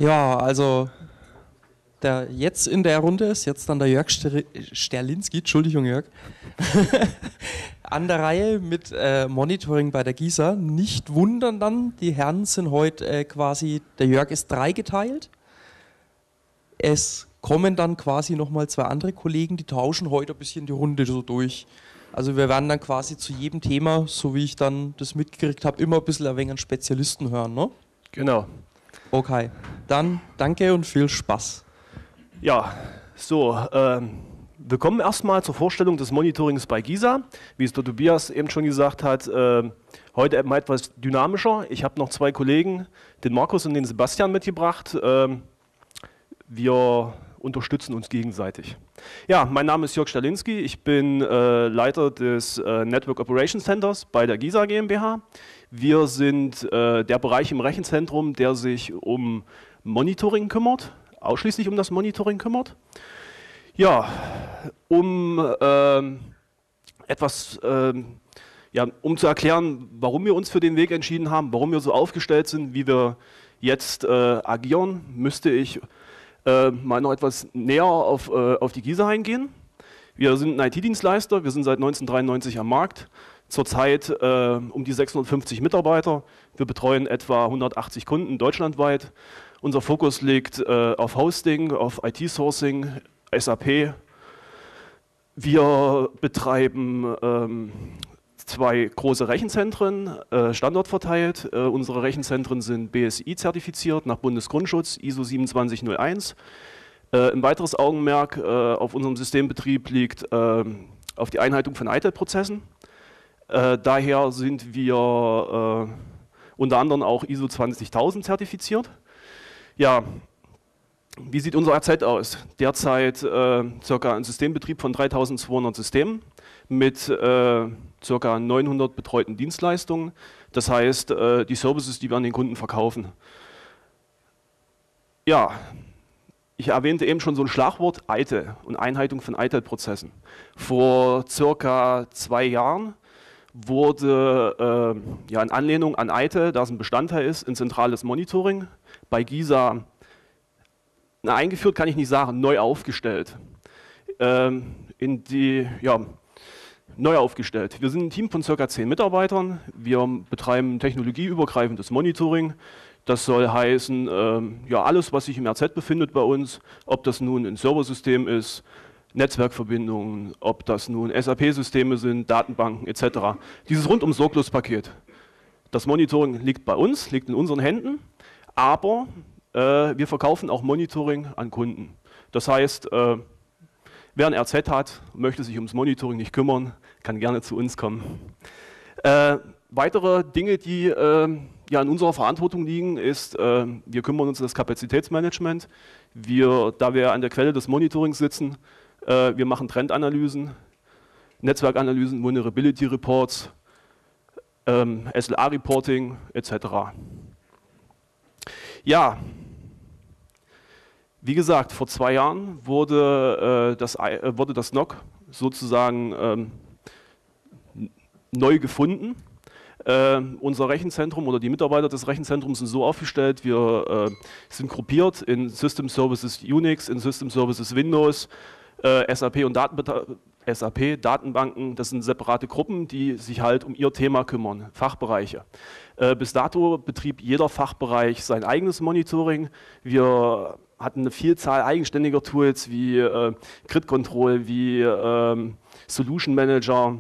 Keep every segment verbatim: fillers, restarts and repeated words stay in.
Ja, also der jetzt in der Runde ist jetzt dann der Jörg Ster Sterlinski, Entschuldigung Jörg, an der Reihe mit äh, Monitoring bei der GISA. Nicht wundern dann, die Herren sind heute äh, quasi, der Jörg ist dreigeteilt. Es kommen dann quasi nochmal zwei andere Kollegen, die tauschen heute ein bisschen die Runde so durch. Also wir werden dann quasi zu jedem Thema, so wie ich dann das mitgekriegt habe, immer ein bisschen ein wenig an Spezialisten hören, ne? Genau. Okay, dann danke und viel Spaß. Ja, so, ähm, willkommen erstmal zur Vorstellung des Monitorings bei GISA. Wie es der Tobias eben schon gesagt hat, äh, heute eben etwas dynamischer. Ich habe noch zwei Kollegen, den Markus und den Sebastian mitgebracht. Äh, wir unterstützen uns gegenseitig. Ja, mein Name ist Jörg Sterlinski, ich bin äh, Leiter des äh, Network Operations Centers bei der GISA GmbH. Wir sind äh, der Bereich im Rechenzentrum, der sich um Monitoring kümmert, ausschließlich um das Monitoring kümmert. Ja, um äh, etwas, äh, ja, um zu erklären, warum wir uns für den Weg entschieden haben, warum wir so aufgestellt sind, wie wir jetzt äh, agieren, müsste ich äh, mal noch etwas näher auf, äh, auf die GISA eingehen. Wir sind ein I T-Dienstleister, wir sind seit neunzehnhundertdreiundneunzig am Markt. Zurzeit äh, um die sechshundertfünfzig Mitarbeiter. Wir betreuen etwa hundertachtzig Kunden deutschlandweit. Unser Fokus liegt äh, auf Hosting, auf I T-Sourcing, S A P. Wir betreiben ähm, zwei große Rechenzentren, äh, standortverteilt. Äh, unsere Rechenzentren sind B S I-zertifiziert nach Bundesgrundschutz, I S O siebenundzwanzig null eins. Äh, ein weiteres Augenmerk äh, auf unserem Systembetrieb liegt äh, auf die Einhaltung von I T I L-Prozessen. Äh, daher sind wir äh, unter anderem auch I S O zwanzigtausend zertifiziert. Ja, wie sieht unser R Z aus? Derzeit äh, ca. ein Systembetrieb von dreitausendzweihundert Systemen mit äh, ca. neunhundert betreuten Dienstleistungen. Das heißt, äh, die Services, die wir an den Kunden verkaufen. Ja, ich erwähnte eben schon so ein Schlagwort I T I L und Einhaltung von I T I L-Prozessen. Vor ca. zwei Jahren wurde äh, ja, in Anlehnung an I T I L, da es ein Bestandteil ist, ein zentrales Monitoring bei GISA na, eingeführt, kann ich nicht sagen, neu aufgestellt. Ähm, in die, ja, neu aufgestellt. Wir sind ein Team von ca. zehn Mitarbeitern. Wir betreiben technologieübergreifendes Monitoring. Das soll heißen, ähm, ja, alles, was sich im R Z befindet bei uns, ob das nun ein Serversystem ist, Netzwerkverbindungen, ob das nun S A P-Systeme sind, Datenbanken et cetera. Dieses rundum-sorglos-Paket. Das Monitoring liegt bei uns, liegt in unseren Händen, aber äh, wir verkaufen auch Monitoring an Kunden. Das heißt, äh, wer ein R Z hat, möchte sich ums Monitoring nicht kümmern, kann gerne zu uns kommen. Äh, weitere Dinge, die äh, ja, in unserer Verantwortung liegen, ist, äh, wir kümmern uns um das Kapazitätsmanagement. Wir, da wir an der Quelle des Monitorings sitzen, wir machen Trendanalysen, Netzwerkanalysen, Vulnerability Reports, ähm, S L A-Reporting et cetera. Ja, wie gesagt, vor zwei Jahren wurde, äh, das, äh, wurde das N O C sozusagen ähm, neu gefunden. Äh, unser Rechenzentrum oder die Mitarbeiter des Rechenzentrums sind so aufgestellt, wir äh, sind gruppiert in System Services Unix, in System Services Windows, S A P und S A P, Datenbanken, das sind separate Gruppen, die sich halt um ihr Thema kümmern, Fachbereiche. Äh, bis dato betrieb jeder Fachbereich sein eigenes Monitoring. Wir hatten eine Vielzahl eigenständiger Tools wie äh, Grid Control, wie äh, Solution Manager.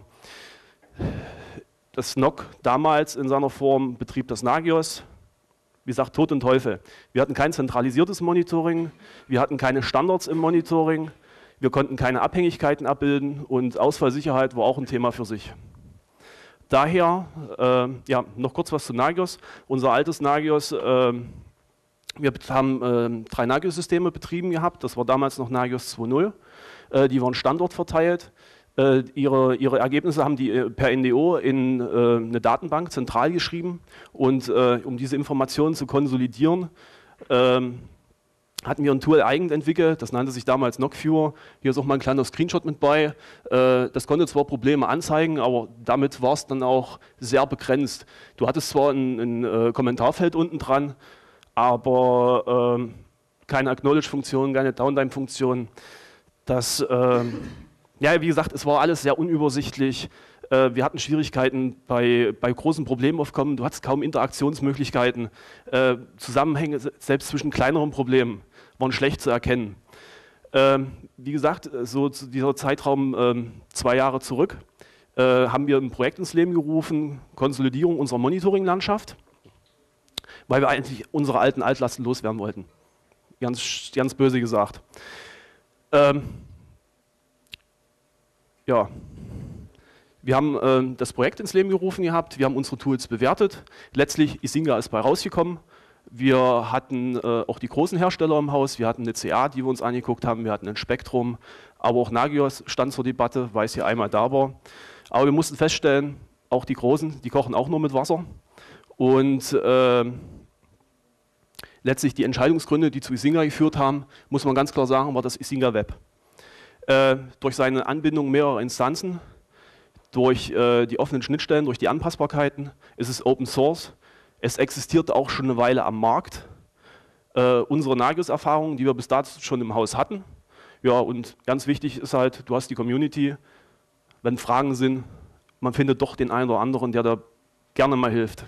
Das N O C damals in seiner Form betrieb das Nagios. Wie gesagt, Tod und Teufel. Wir hatten kein zentralisiertes Monitoring, wir hatten keine Standards im Monitoring. Wir konnten keine Abhängigkeiten abbilden und Ausfallsicherheit war auch ein Thema für sich. Daher, äh, ja, noch kurz was zu Nagios. Unser altes Nagios, äh, wir haben äh, drei Nagios-Systeme betrieben gehabt, das war damals noch Nagios zwei Punkt null. Äh, die waren standortverteilt. Äh, ihre, ihre Ergebnisse haben die äh, per N D O in äh, eine Datenbank zentral geschrieben und äh, um diese Informationen zu konsolidieren, äh, hatten wir ein Tool eigen entwickelt, das nannte sich damals N O C Viewer. Hier ist auch mal ein kleiner Screenshot mit bei. Das konnte zwar Probleme anzeigen, aber damit war es dann auch sehr begrenzt. Du hattest zwar ein, ein Kommentarfeld unten dran, aber ähm, keine Acknowledge-Funktion, keine Downtime-Funktion. Das, ähm, ja, wie gesagt, es war alles sehr unübersichtlich. Äh, wir hatten Schwierigkeiten bei, bei großen Problemaufkommen. Du hattest kaum Interaktionsmöglichkeiten. Äh, Zusammenhänge, selbst zwischen kleineren Problemen, waren schlecht zu erkennen. Ähm, wie gesagt, so zu dieser Zeitraum ähm, zwei Jahre zurück äh, haben wir ein Projekt ins Leben gerufen, Konsolidierung unserer Monitoring-Landschaft, weil wir eigentlich unsere alten Altlasten loswerden wollten. Ganz, ganz böse gesagt. Ähm, ja, wir haben äh, das Projekt ins Leben gerufen gehabt, wir haben unsere Tools bewertet. Letztlich Isinga ist bei rausgekommen. Wir hatten äh, auch die großen Hersteller im Haus, wir hatten eine C A, die wir uns angeguckt haben, wir hatten ein Spektrum, aber auch Nagios stand zur Debatte, weil es hier einmal da war. Aber wir mussten feststellen, auch die Großen, die kochen auch nur mit Wasser. Und äh, letztlich die Entscheidungsgründe, die zu Isinga geführt haben, muss man ganz klar sagen, war das Isinga Web. Äh, durch seine Anbindung mehrerer Instanzen, durch äh, die offenen Schnittstellen, durch die Anpassbarkeiten, ist es Open Source. Es existiert auch schon eine Weile am Markt. Äh, unsere Nagios-Erfahrungen, die wir bis dato schon im Haus hatten. Ja, und ganz wichtig ist halt, du hast die Community. Wenn Fragen sind, man findet doch den einen oder anderen, der da gerne mal hilft.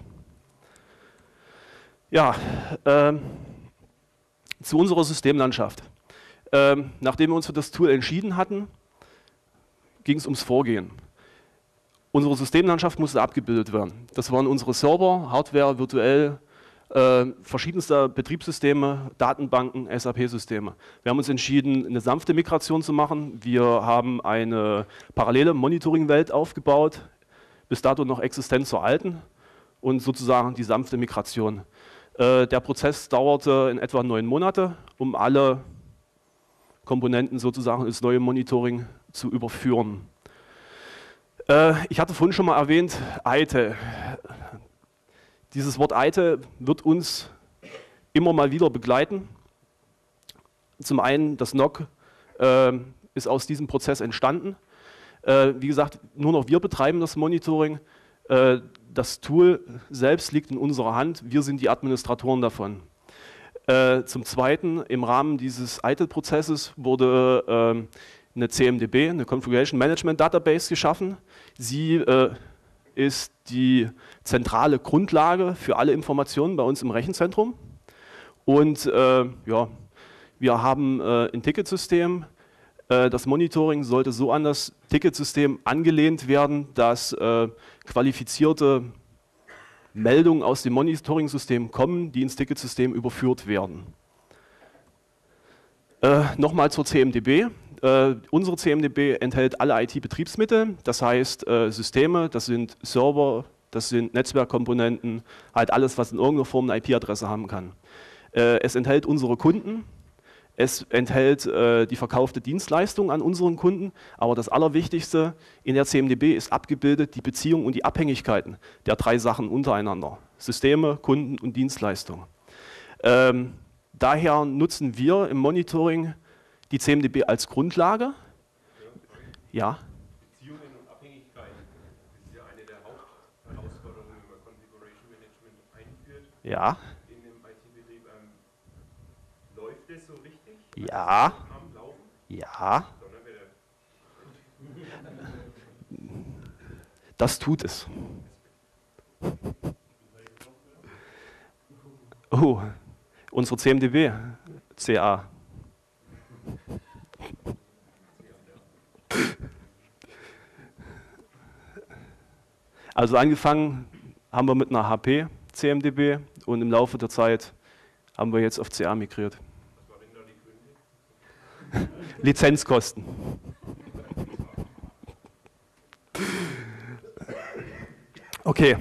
Ja, äh, zu unserer Systemlandschaft. Äh, nachdem wir uns für das Tool entschieden hatten, ging es ums Vorgehen. Unsere Systemlandschaft musste abgebildet werden. Das waren unsere Server, Hardware, virtuell, äh, verschiedenste Betriebssysteme, Datenbanken, S A P-Systeme. Wir haben uns entschieden, eine sanfte Migration zu machen. Wir haben eine parallele Monitoring-Welt aufgebaut, bis dato noch existent zur alten, und sozusagen die sanfte Migration. Äh, der Prozess dauerte in etwa neun Monate, um alle Komponenten sozusagen ins neue Monitoring zu überführen. Ich hatte vorhin schon mal erwähnt, I T E. Dieses Wort I T E wird uns immer mal wieder begleiten. Zum einen, das N O C äh, ist aus diesem Prozess entstanden. Äh, wie gesagt, nur noch wir betreiben das Monitoring. Äh, das Tool selbst liegt in unserer Hand. Wir sind die Administratoren davon. Äh, zum Zweiten, im Rahmen dieses I T E Prozesses wurde äh, eine C M D B, eine Configuration Management Database geschaffen. Sie äh, ist die zentrale Grundlage für alle Informationen bei uns im Rechenzentrum. Und äh, ja, wir haben äh, ein Ticketsystem. Äh, das Monitoring sollte so an das Ticketsystem angelehnt werden, dass äh, qualifizierte Meldungen aus dem Monitoring-System kommen, die ins Ticketsystem überführt werden. Äh, Nochmal zur C M D B. Uh, unsere C M D B enthält alle I T-Betriebsmittel, das heißt uh, Systeme, das sind Server, das sind Netzwerkkomponenten, halt alles, was in irgendeiner Form eine I P-Adresse haben kann. Uh, es enthält unsere Kunden, es enthält uh, die verkaufte Dienstleistung an unseren Kunden, aber das Allerwichtigste in der C M D B ist abgebildet die Beziehung und die Abhängigkeiten der drei Sachen untereinander: Systeme, Kunden und Dienstleistung. Uh, daher nutzen wir im Monitoring die C M D B als Grundlage. Ja. Beziehungen und Abhängigkeiten, das ist ja eine der Hauptherausforderungen, wenn man Configuration Management einführt. Ja. In dem I T-Betrieb. Ähm, läuft das so richtig? Ja. Am Laufen? Ja. Das tut es. Oh, unsere C M D B, C A. Also angefangen haben wir mit einer H P C M D B und im Laufe der Zeit haben wir jetzt auf C A migriert. Was waren da die Gründe? Lizenzkosten. Okay.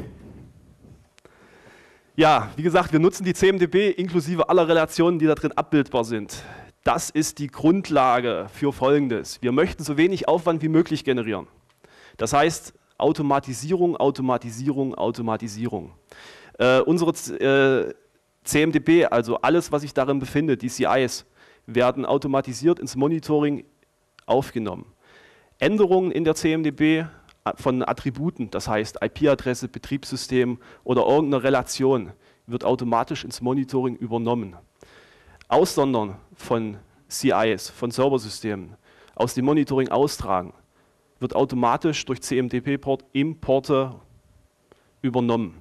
Ja, wie gesagt, wir nutzen die C M D B inklusive aller Relationen, die da drin abbildbar sind. Das ist die Grundlage für Folgendes. Wir möchten so wenig Aufwand wie möglich generieren. Das heißt, Automatisierung, Automatisierung, Automatisierung. Äh, unsere äh, C M D B, also alles, was sich darin befindet, die C Is, werden automatisiert ins Monitoring aufgenommen. Änderungen in der C M D B von Attributen, das heißt I P-Adresse, Betriebssystem oder irgendeine Relation, wird automatisch ins Monitoring übernommen. Aussondern von C Is, von Serversystemen, aus dem Monitoring austragen, wird automatisch durch C M D P-Importe übernommen.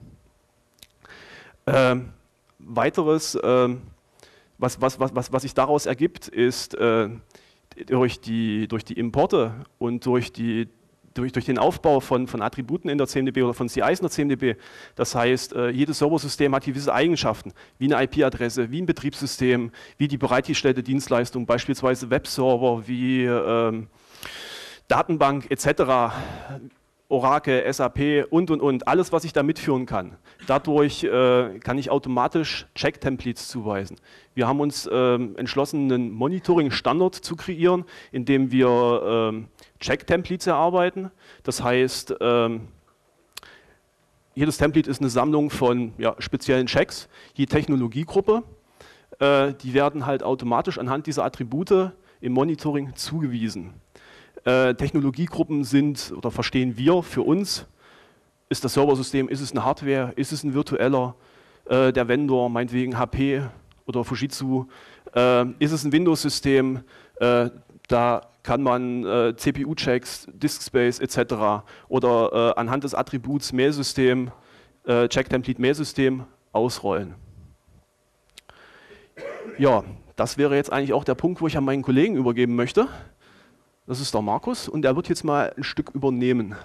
Ähm, weiteres, ähm, was, was, was, was, was sich daraus ergibt, ist äh, durch, die, durch die Importe und durch, die, durch, durch den Aufbau von, von Attributen in der C M D B oder von C Is in der C M D B. Das heißt, äh, jedes Serversystem hat gewisse Eigenschaften, wie eine I P-Adresse, wie ein Betriebssystem, wie die bereitgestellte Dienstleistung, beispielsweise Webserver, wie ähm, Datenbank et cetera, Oracle, S A P und, und, und, alles, was ich da mitführen kann. Dadurch äh, kann ich automatisch Check-Templates zuweisen. Wir haben uns äh, entschlossen, einen Monitoring-Standard zu kreieren, in dem wir äh, Check-Templates erarbeiten. Das heißt, äh, jedes Template ist eine Sammlung von ja, speziellen Checks, je Technologiegruppe. Äh, die werden halt automatisch anhand dieser Attribute im Monitoring zugewiesen. Äh, Technologiegruppen sind, oder verstehen wir für uns, ist das Serversystem, ist es eine Hardware, ist es ein virtueller, äh, der Vendor, meinetwegen H P oder Fujitsu, äh, ist es ein Windows-System, äh, da kann man äh, C P U-Checks, Disk-Space et cetera oder äh, anhand des Attributs Mailsystem, äh, Check-Template Mailsystem ausrollen. Ja, das wäre jetzt eigentlich auch der Punkt, wo ich an meinen Kollegen übergeben möchte. Das ist der Markus und er wird jetzt mal ein Stück übernehmen.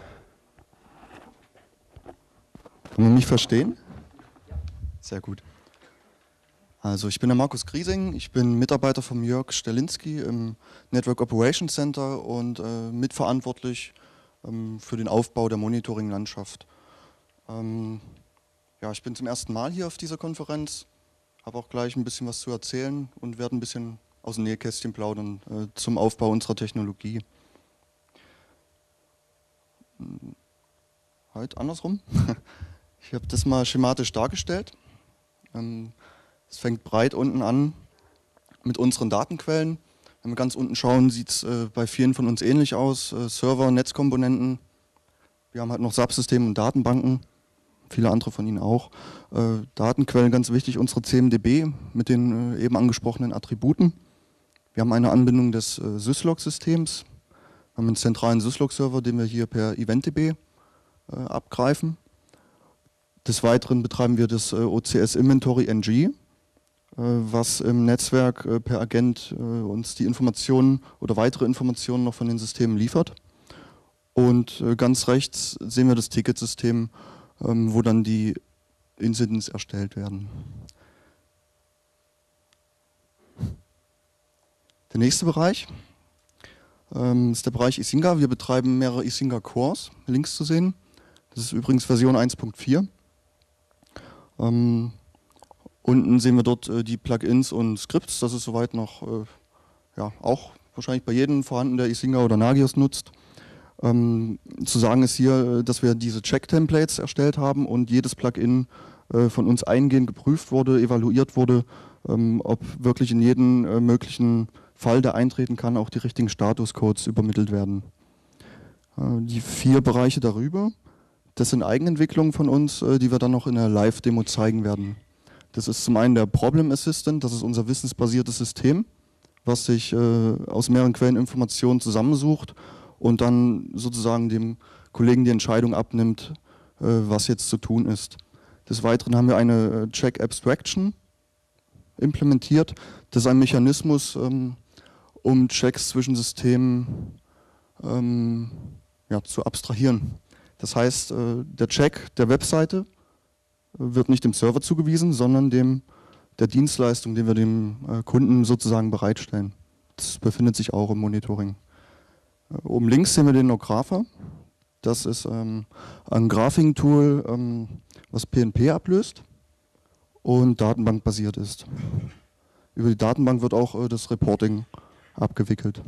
Kann man mich verstehen? Sehr gut. Also ich bin der Markus Griesing, ich bin Mitarbeiter vom Jörg Sterlinski im Network Operations Center und äh, mitverantwortlich ähm, für den Aufbau der Monitoring-Landschaft. Ähm, ja, ich bin zum ersten Mal hier auf dieser Konferenz, habe auch gleich ein bisschen was zu erzählen und werde ein bisschen aus dem Nähkästchen plaudern äh, zum Aufbau unserer Technologie. Halt andersrum. Ich habe das mal schematisch dargestellt. Ähm, es fängt breit unten an mit unseren Datenquellen. Wenn wir ganz unten schauen, sieht es äh, bei vielen von uns ähnlich aus. Äh, Server, Netzkomponenten. Wir haben halt noch Subsysteme und Datenbanken. Viele andere von Ihnen auch. Äh, Datenquellen, ganz wichtig, unsere C M D B mit den äh, eben angesprochenen Attributen. Wir haben eine Anbindung des äh, Syslog-Systems. Wir haben einen zentralen Syslog-Server, den wir hier per EventDB äh, abgreifen. Des Weiteren betreiben wir das äh, O C S-Inventory N G, äh, was im Netzwerk äh, per Agent äh, uns die Informationen oder weitere Informationen noch von den Systemen liefert. Und äh, ganz rechts sehen wir das Ticketsystem, ähm, wo dann die Incidents erstellt werden. Der nächste Bereich ähm, ist der Bereich Isinga. Wir betreiben mehrere Isinga Cores, links zu sehen. Das ist übrigens Version eins Punkt vier. Ähm, unten sehen wir dort äh, die Plugins und Scripts. Das ist soweit noch äh, ja, auch wahrscheinlich bei jedem vorhanden, der Isinga oder Nagios nutzt. Ähm, zu sagen ist hier, dass wir diese Check-Templates erstellt haben und jedes Plugin äh, von uns eingehend geprüft wurde, evaluiert wurde, ähm, ob wirklich in jedem äh, möglichen Fall, der eintreten kann, auch die richtigen Statuscodes übermittelt werden. Äh, die vier Bereiche darüber, das sind Eigenentwicklungen von uns, äh, die wir dann noch in der Live-Demo zeigen werden. Das ist zum einen der Problem Assistant, das ist unser wissensbasiertes System, was sich äh, aus mehreren Quellen Informationen zusammensucht und dann sozusagen dem Kollegen die Entscheidung abnimmt, äh, was jetzt zu tun ist. Des Weiteren haben wir eine äh, Check Abstraction implementiert. Das ist ein Mechanismus, ähm, um Checks zwischen Systemen ähm, ja, zu abstrahieren. Das heißt, äh, der Check der Webseite wird nicht dem Server zugewiesen, sondern dem, der Dienstleistung, die wir dem äh, Kunden sozusagen bereitstellen. Das befindet sich auch im Monitoring. Äh, oben links sehen wir den Nographer. Das ist ähm, ein Graphing-Tool, ähm, was P N P ablöst und datenbankbasiert ist. Über die Datenbank wird auch äh, das Reporting abgewickelt.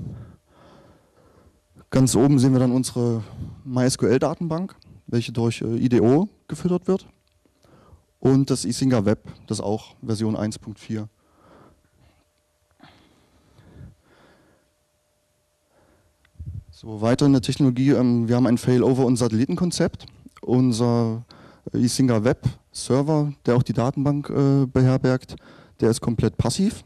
Ganz oben sehen wir dann unsere MySQL-Datenbank, welche durch äh, I D O gefüttert wird. Und das Isinga Web, das auch Version eins Punkt vier. So, weiter in der Technologie, ähm, wir haben ein Failover- und Satellitenkonzept. Unser Isinga Web Server, der auch die Datenbank äh, beherbergt, der ist komplett passiv.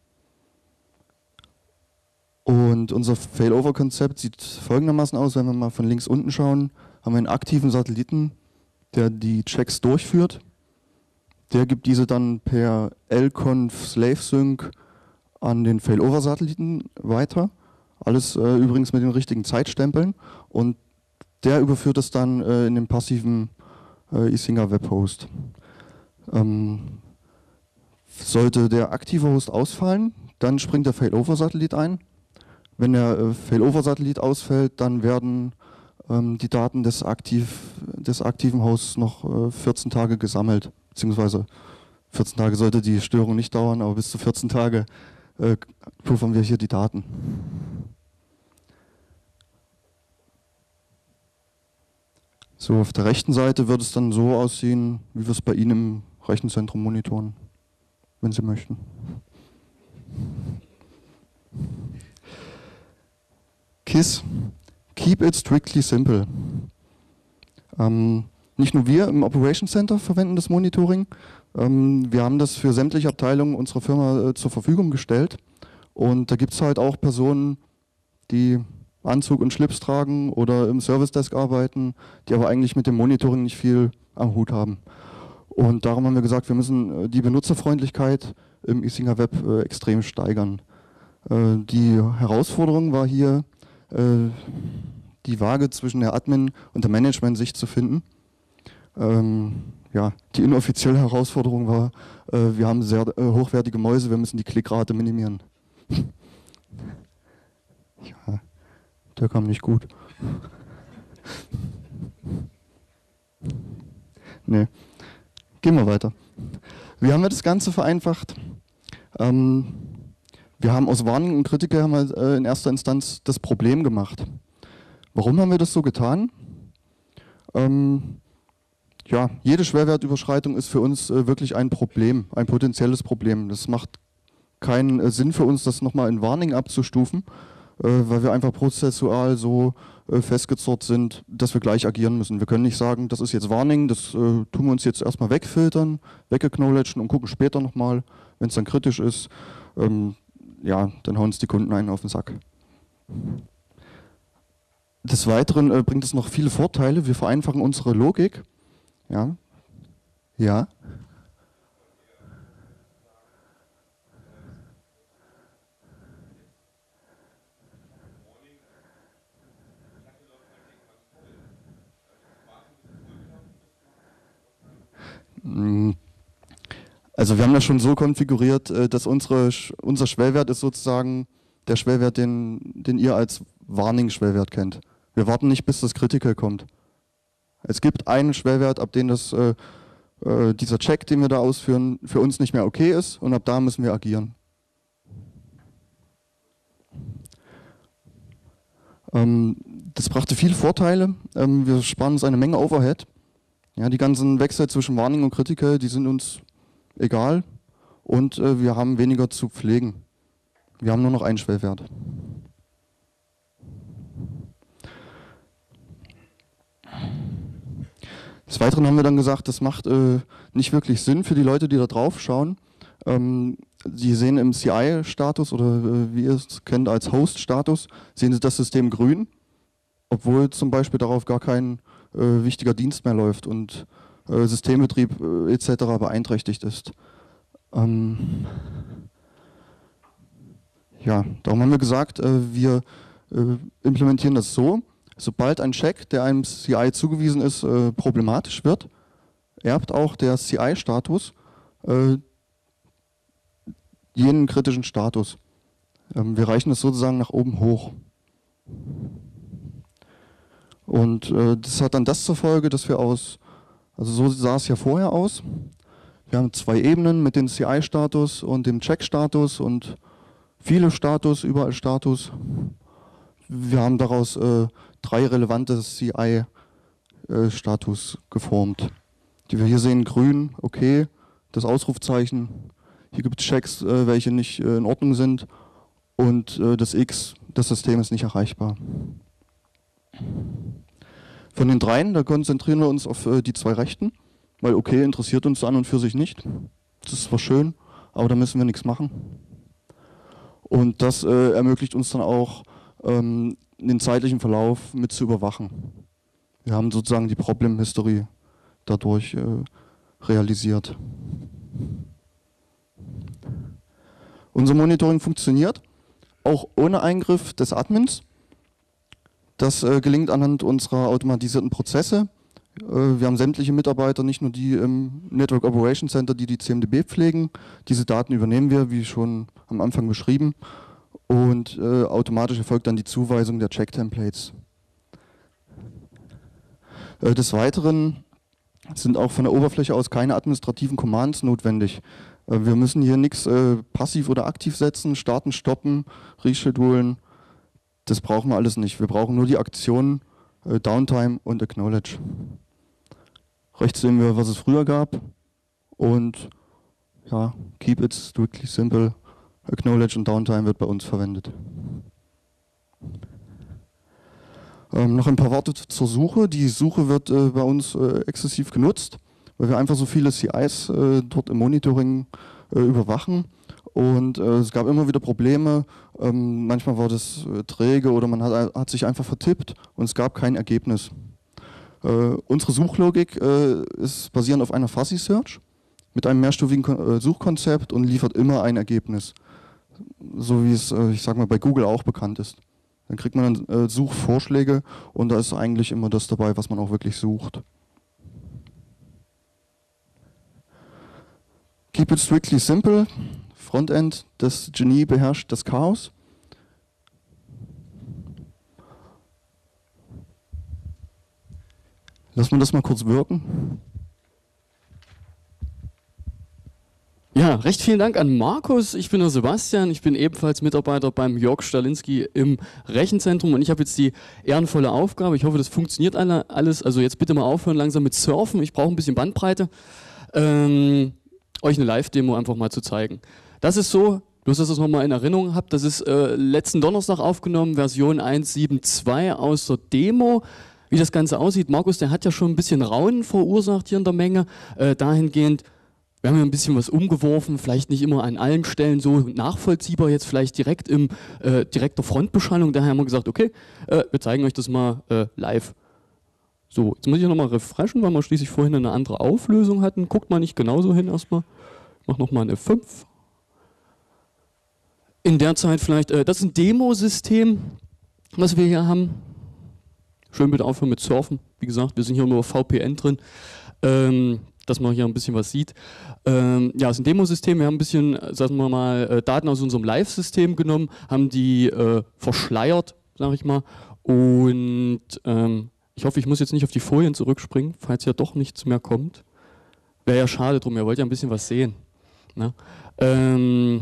Und unser Failover-Konzept sieht folgendermaßen aus, wenn wir mal von links unten schauen, haben wir einen aktiven Satelliten, der die Checks durchführt. Der gibt diese dann per L-Conf Slave Sync an den Failover-Satelliten weiter. Alles äh, übrigens mit den richtigen Zeitstempeln. Und der überführt es dann äh, in den passiven äh, Isinga Web Host. Ähm, sollte der aktive Host ausfallen, dann springt der Failover-Satellit ein. Wenn der äh, Failover-Satellit ausfällt, dann werden ähm, die Daten des, aktiv, des aktiven Hosts noch äh, vierzehn Tage gesammelt. Beziehungsweise vierzehn Tage sollte die Störung nicht dauern, aber bis zu vierzehn Tage äh, puffern wir hier die Daten. So, auf der rechten Seite wird es dann so aussehen, wie wir es bei Ihnen im Rechenzentrum monitoren, wenn Sie möchten. K I S S, Keep it strictly simple. Ähm, nicht nur wir im Operations Center verwenden das Monitoring, ähm, wir haben das für sämtliche Abteilungen unserer Firma äh, zur Verfügung gestellt. Und da gibt es halt auch Personen, die Anzug und Schlips tragen oder im Service Desk arbeiten, die aber eigentlich mit dem Monitoring nicht viel am Hut haben. Und darum haben wir gesagt, wir müssen äh, die Benutzerfreundlichkeit im Isinga Web äh, extrem steigern. Äh, die Herausforderung war hier, äh, die Waage zwischen der Admin- und der Management-Sicht zu finden. Ähm, ja, die inoffizielle Herausforderung war, äh, wir haben sehr äh, hochwertige Mäuse, wir müssen die Klickrate minimieren. Ja, der kam nicht gut. Nee. Gehen wir weiter. Wie haben wir das Ganze vereinfacht? Ähm, wir haben aus Warning und Kritiker haben wir, äh, in erster Instanz das Problem gemacht. Warum haben wir das so getan? Ähm, ja, jede Schwerwertüberschreitung ist für uns äh, wirklich ein Problem, ein potenzielles Problem. Das macht keinen äh, Sinn für uns, das nochmal in Warning abzustufen, äh, weil wir einfach prozessual so äh, festgezurrt sind, dass wir gleich agieren müssen. Wir können nicht sagen, das ist jetzt Warning, das äh, tun wir uns jetzt erstmal wegfiltern, wegacknowledgen und gucken später nochmal, wenn es dann kritisch ist, ähm, ja, dann hauen uns die Kunden einen auf den Sack. Des Weiteren äh, bringt es noch viele Vorteile. Wir vereinfachen unsere Logik. Ja. Ja. Also wir haben das schon so konfiguriert, dass unsere, unser Schwellwert ist sozusagen der Schwellwert, den, den ihr als Warning-Schwellwert kennt. Wir warten nicht, bis das Critical kommt. Es gibt einen Schwellwert, ab dem das, äh, äh, dieser Check, den wir da ausführen, für uns nicht mehr okay ist und ab da müssen wir agieren. Ähm, das brachte viele Vorteile. Ähm, wir sparen uns eine Menge Overhead. Ja, die ganzen Wechsel zwischen Warning und Critical, die sind uns egal und äh, wir haben weniger zu pflegen. Wir haben nur noch einen Schwellwert. Des Weiteren haben wir dann gesagt, das macht äh, nicht wirklich Sinn für die Leute, die da drauf schauen. Ähm, Sie sehen im C I-Status oder äh, wie ihr es kennt als Host-Status, sehen Sie das System grün, obwohl zum Beispiel darauf gar kein äh, wichtiger Dienst mehr läuft und äh, Systembetrieb äh, et cetera beeinträchtigt ist. Ähm ja, darum haben wir gesagt, äh, wir äh, implementieren das so, sobald ein Check, der einem C I zugewiesen ist, äh, problematisch wird, erbt auch der C I-Status äh, jenen kritischen Status. Ähm, wir reichen das sozusagen nach oben hoch. Und äh, das hat dann das zur Folge, dass wir aus, also so sah es ja vorher aus, wir haben zwei Ebenen mit dem C I-Status und dem Check-Status und viele Status, überall Status. Wir haben daraus äh, drei relevante C I-Status äh, geformt. Die wir hier sehen, grün, okay, das Ausrufzeichen. Hier gibt es Checks, äh, welche nicht äh, in Ordnung sind und äh, das X, das System ist nicht erreichbar. Von den dreien, da konzentrieren wir uns auf äh, die zwei rechten, weil okay, interessiert uns an und für sich nicht. Das ist zwar schön, aber da müssen wir nichts machen. Und das äh, ermöglicht uns dann auch, ähm, den zeitlichen Verlauf mit zu überwachen. Wir haben sozusagen die Problem History dadurch äh, realisiert. Unser Monitoring funktioniert, auch ohne Eingriff des Admins. Das äh, gelingt anhand unserer automatisierten Prozesse. Äh, wir haben sämtliche Mitarbeiter, nicht nur die im Network Operations Center, die die C M D B pflegen. Diese Daten übernehmen wir, wie schon am Anfang beschrieben. Und äh, automatisch erfolgt dann die Zuweisung der Check-Templates. Äh, des Weiteren sind auch von der Oberfläche aus keine administrativen Commands notwendig. Äh, wir müssen hier nichts äh, passiv oder aktiv setzen, starten, stoppen, reschedulen. Das brauchen wir alles nicht. Wir brauchen nur die Aktionen äh, Downtime und Acknowledge. Rechts sehen wir, was es früher gab. Und ja, keep it strictly simple. Acknowledge und Downtime wird bei uns verwendet. Ähm, noch ein paar Worte zur Suche. Die Suche wird äh, bei uns äh, exzessiv genutzt, weil wir einfach so viele C Is äh, dort im Monitoring äh, überwachen. Und äh, es gab immer wieder Probleme. Ähm, manchmal war das äh, träge oder man hat, hat sich einfach vertippt und es gab kein Ergebnis. Äh, unsere Suchlogik äh, ist basierend auf einer Fuzzy Search mit einem mehrstufigen Ko- äh, Suchkonzept und liefert immer ein Ergebnis. So wie es, äh, ich sag mal, bei Google auch bekannt ist. Dann kriegt man dann äh, Suchvorschläge und da ist eigentlich immer das dabei, was man auch wirklich sucht. Keep it strictly simple. Frontend, das Genie beherrscht das Chaos. Lassen wir das mal kurz wirken. Ja, recht vielen Dank an Markus. Ich bin der Sebastian. Ich bin ebenfalls Mitarbeiter beim Jörg Stalinski im Rechenzentrum und ich habe jetzt die ehrenvolle Aufgabe. Ich hoffe, das funktioniert alle, alles. Also jetzt bitte mal aufhören langsam mit Surfen. Ich brauche ein bisschen Bandbreite. Ähm, euch eine Live-Demo einfach mal zu zeigen. Das ist so, bloß dass ihr es nochmal in Erinnerung habt, das ist äh, letzten Donnerstag aufgenommen, Version eins Punkt sieben Punkt zwei aus der Demo. Wie das Ganze aussieht, Markus, der hat ja schon ein bisschen Raunen verursacht hier in der Menge. Äh, dahingehend, wir haben ja ein bisschen was umgeworfen, vielleicht nicht immer an allen Stellen so nachvollziehbar, jetzt vielleicht direkt im äh, direkter Frontbeschallung. Daher haben wir gesagt, okay, äh, wir zeigen euch das mal äh, live. So, jetzt muss ich nochmal refreshen, weil wir schließlich vorhin eine andere Auflösung hatten. Guckt mal nicht genauso hin erstmal. Ich mach nochmal eine fünf. In der Zeit vielleicht, äh, das ist ein Demosystem, was wir hier haben. Schön bitte aufhören mit Surfen. Wie gesagt, wir sind hier nur auf V P N drin, ähm, dass man hier ein bisschen was sieht. Ähm, ja, es ist ein Demosystem. Wir haben ein bisschen, sagen wir mal, äh, Daten aus unserem Live-System genommen, haben die äh, verschleiert, sage ich mal. Und ähm, ich hoffe, ich muss jetzt nicht auf die Folien zurückspringen, falls ja doch nichts mehr kommt. Wäre ja schade drum, ihr wollt ja ein bisschen was sehen. Ne? Ähm,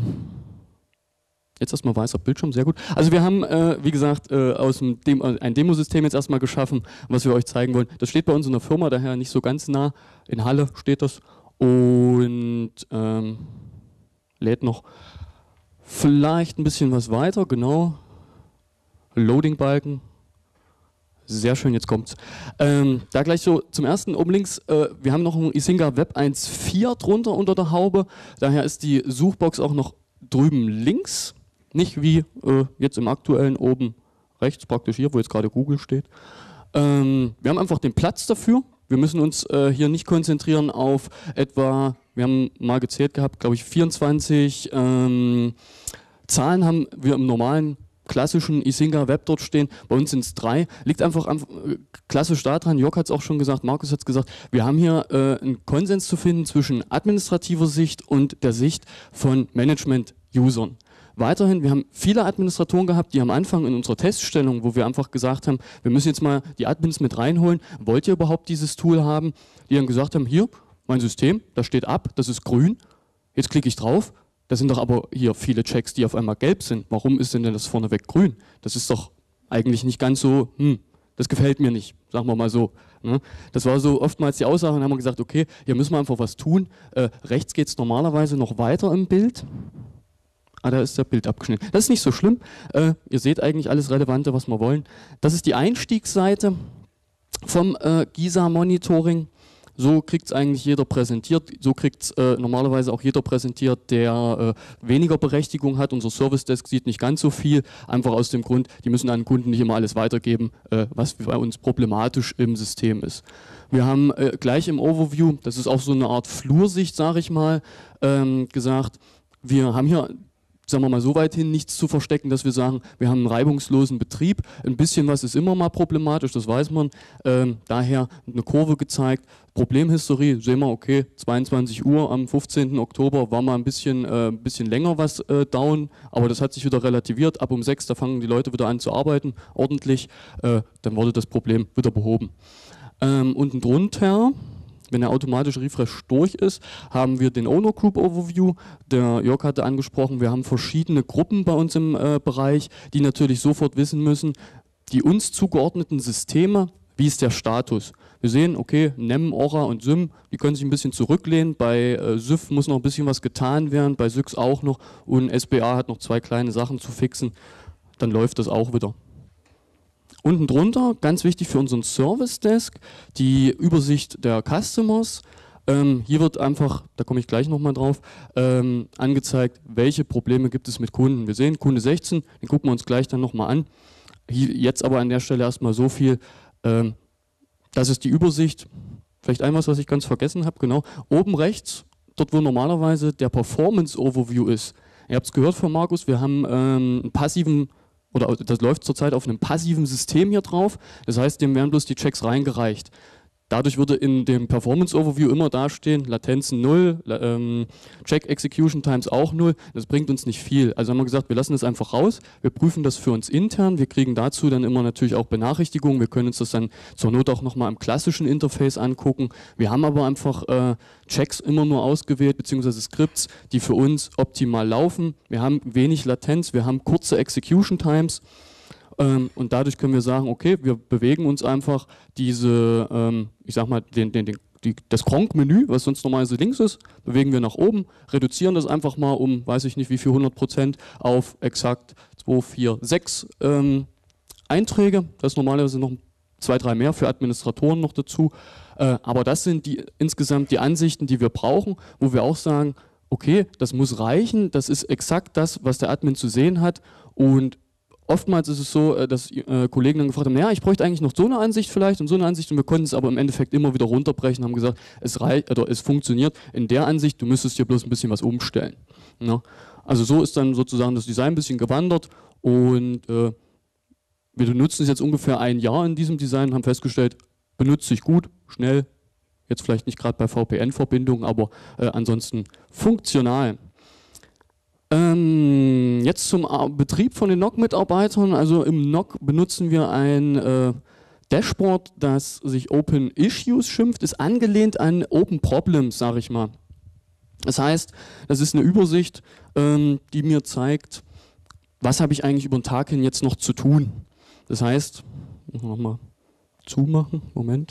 Jetzt erstmal weißer Bildschirm, sehr gut. Also wir haben, äh, wie gesagt, äh, aus dem Dem ein Demosystem jetzt erstmal geschaffen, was wir euch zeigen wollen. Das steht bei uns in der Firma, daher nicht so ganz nah. In Halle steht das und ähm, lädt noch vielleicht ein bisschen was weiter, genau. Loading-Balken. Sehr schön, jetzt kommt's. Ähm, da gleich so zum ersten oben links, äh, wir haben noch ein Isinga Web eins Punkt vier drunter unter der Haube. Daher ist die Suchbox auch noch drüben links. Nicht wie äh, jetzt im aktuellen oben rechts, praktisch hier, wo jetzt gerade Google steht. Ähm, wir haben einfach den Platz dafür. Wir müssen uns äh, hier nicht konzentrieren auf etwa, wir haben mal gezählt gehabt, glaube ich, vierundzwanzig ähm, Zahlen haben wir im normalen klassischen Isinga Web dort stehen. Bei uns sind es drei. Liegt einfach am, äh, klassisch daran, Jörg hat es auch schon gesagt, Markus hat es gesagt, wir haben hier äh, einen Konsens zu finden zwischen administrativer Sicht und der Sicht von Management-Usern. Weiterhin, wir haben viele Administratoren gehabt, die am Anfang in unserer Teststellung, wo wir einfach gesagt haben, wir müssen jetzt mal die Admins mit reinholen, wollt ihr überhaupt dieses Tool haben? Die dann gesagt haben, hier, mein System, das steht ab, das ist grün, jetzt klicke ich drauf, da sind doch aber hier viele Checks, die auf einmal gelb sind. Warum ist denn das vorneweg grün? Das ist doch eigentlich nicht ganz so, hm, das gefällt mir nicht, sagen wir mal so. Ne? Das war so oftmals die Aussage, und dann haben wir gesagt, okay, hier müssen wir einfach was tun. Äh, rechts geht es normalerweise noch weiter im Bild. Ah, da ist der Bild abgeschnitten. Das ist nicht so schlimm. Äh, ihr seht eigentlich alles Relevante, was wir wollen. Das ist die Einstiegsseite vom äh, GISA-Monitoring. So kriegt es eigentlich jeder präsentiert, so kriegt es äh, normalerweise auch jeder präsentiert, der äh, weniger Berechtigung hat. Unser Service Desk sieht nicht ganz so viel, einfach aus dem Grund, die müssen an den Kunden nicht immer alles weitergeben, äh, was bei uns problematisch im System ist. Wir haben äh, gleich im Overview, das ist auch so eine Art Flursicht, sage ich mal, ähm, gesagt, wir haben hier, sagen wir mal, so weit hin nichts zu verstecken, dass wir sagen, wir haben einen reibungslosen Betrieb. Ein bisschen was ist immer mal problematisch, das weiß man. Ähm, daher eine Kurve gezeigt. Problemhistorie, sehen wir, okay, zweiundzwanzig Uhr am fünfzehnten Oktober war mal ein bisschen, äh, ein bisschen länger was äh, down, aber das hat sich wieder relativiert. Ab um sechs, da fangen die Leute wieder an zu arbeiten, ordentlich. Äh, dann wurde das Problem wieder behoben. Ähm, unten drunter, wenn der automatische Refresh durch ist, haben wir den Owner Group Overview. Der Jörg hatte angesprochen, wir haben verschiedene Gruppen bei uns im äh, Bereich, die natürlich sofort wissen müssen, die uns zugeordneten Systeme, wie ist der Status? Wir sehen, okay, N E M, Aura und S Y M, die können sich ein bisschen zurücklehnen. Bei äh, S Y F muss noch ein bisschen was getan werden, bei S Y X auch noch und S B A hat noch zwei kleine Sachen zu fixen. Dann läuft das auch wieder. Unten drunter, ganz wichtig für unseren Service Desk, die Übersicht der Customers. Ähm, hier wird einfach, da komme ich gleich nochmal drauf, ähm, angezeigt, welche Probleme gibt es mit Kunden. Wir sehen Kunde sechzehn, den gucken wir uns gleich dann nochmal an. Hier, jetzt aber an der Stelle erstmal so viel, ähm, das ist die Übersicht. Vielleicht ein was, was ich ganz vergessen habe, genau. Oben rechts, dort wo normalerweise der Performance Overview ist. Ihr habt es gehört von Markus, wir haben ähm, einen passiven oder das läuft zurzeit auf einem passiven System hier drauf, das heißt, dem werden bloß die Checks reingereicht. Dadurch würde in dem Performance Overview immer dastehen, Latenzen null, ähm, Check Execution Times auch null, das bringt uns nicht viel. Also haben wir gesagt, wir lassen das einfach raus, wir prüfen das für uns intern, wir kriegen dazu dann immer natürlich auch Benachrichtigungen, wir können uns das dann zur Not auch nochmal im klassischen Interface angucken. Wir haben aber einfach äh, Checks immer nur ausgewählt, beziehungsweise Skripts, die für uns optimal laufen. Wir haben wenig Latenz, wir haben kurze Execution Times. Ähm, und dadurch können wir sagen, okay, wir bewegen uns einfach diese, ähm, ich sag mal, den, den, den, die, das Gronk-Menü, was sonst normalerweise links ist, bewegen wir nach oben, reduzieren das einfach mal um, weiß ich nicht wie viel, hundert Prozent auf exakt zwei, vier, sechs ähm, Einträge. Das ist normalerweise noch zwei, drei mehr für Administratoren noch dazu. Äh, aber das sind die, insgesamt die Ansichten, die wir brauchen, wo wir auch sagen, okay, das muss reichen, das ist exakt das, was der Admin zu sehen hat und oftmals ist es so, dass äh, Kollegen dann gefragt haben, naja, ich bräuchte eigentlich noch so eine Ansicht vielleicht und so eine Ansicht und wir konnten es aber im Endeffekt immer wieder runterbrechen, haben gesagt, es reicht oder es funktioniert in der Ansicht, du müsstest dir bloß ein bisschen was umstellen. Ja? Also so ist dann sozusagen das Design ein bisschen gewandert und äh, wir benutzen es jetzt ungefähr ein Jahr in diesem Design, haben festgestellt, benutzt sich gut, schnell, jetzt vielleicht nicht gerade bei V P N-Verbindungen, aber äh, ansonsten funktional. Ähm, jetzt zum Betrieb von den N O C-Mitarbeitern. Also im N O C benutzen wir ein äh, Dashboard, das sich Open Issues schimpft, ist angelehnt an Open Problems, sage ich mal. Das heißt, das ist eine Übersicht, ähm, die mir zeigt, was habe ich eigentlich über den Tag hin jetzt noch zu tun. Das heißt, nochmal zumachen, Moment.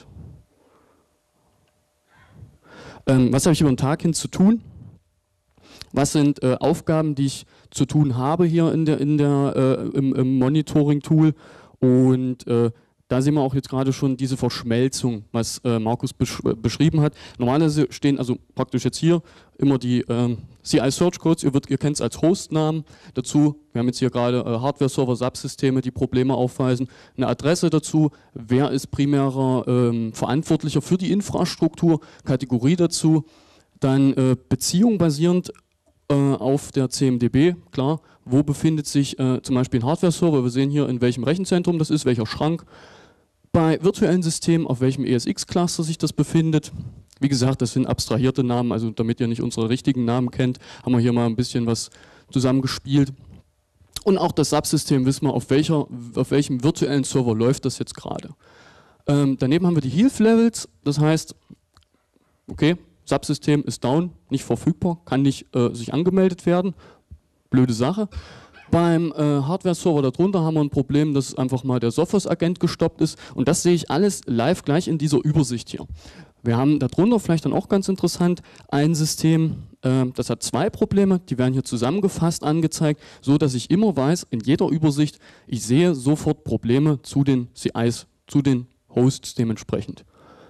Ähm, was habe ich über den Tag hin zu tun? Was sind äh, Aufgaben, die ich zu tun habe hier in der, in der, äh, im, im Monitoring-Tool und äh, da sehen wir auch jetzt gerade schon diese Verschmelzung, was äh, Markus besch beschrieben hat. Normalerweise stehen also praktisch jetzt hier immer die ähm, C I-Search-Codes, ihr, ihr kennt es als Hostnamen dazu. Wir haben jetzt hier gerade äh, Hardware-Server-Subsysteme, die Probleme aufweisen. Eine Adresse dazu, wer ist primärer ähm, Verantwortlicher für die Infrastruktur, Kategorie dazu. Dann äh, Beziehung basierend äh, auf der C M D B, klar, wo befindet sich äh, zum Beispiel ein Hardware-Server, wir sehen hier in welchem Rechenzentrum das ist, welcher Schrank. Bei virtuellen Systemen, auf welchem E S X-Cluster sich das befindet. Wie gesagt, das sind abstrahierte Namen, also damit ihr nicht unsere richtigen Namen kennt, haben wir hier mal ein bisschen was zusammengespielt. Und auch das Subsystem wissen wir, auf, welcher, auf welchem virtuellen Server läuft das jetzt gerade. Ähm, daneben haben wir die Health-Levels, das heißt, okay, Subsystem ist down, nicht verfügbar, kann nicht äh, sich angemeldet werden, blöde Sache. Beim äh, Hardware-Server darunter haben wir ein Problem, dass einfach mal der Sophos-Agent gestoppt ist und das sehe ich alles live gleich in dieser Übersicht hier. Wir haben darunter vielleicht dann auch ganz interessant ein System, äh, das hat zwei Probleme, die werden hier zusammengefasst angezeigt, so dass ich immer weiß, in jeder Übersicht, ich sehe sofort Probleme zu den C Is, zu den Hosts dementsprechend.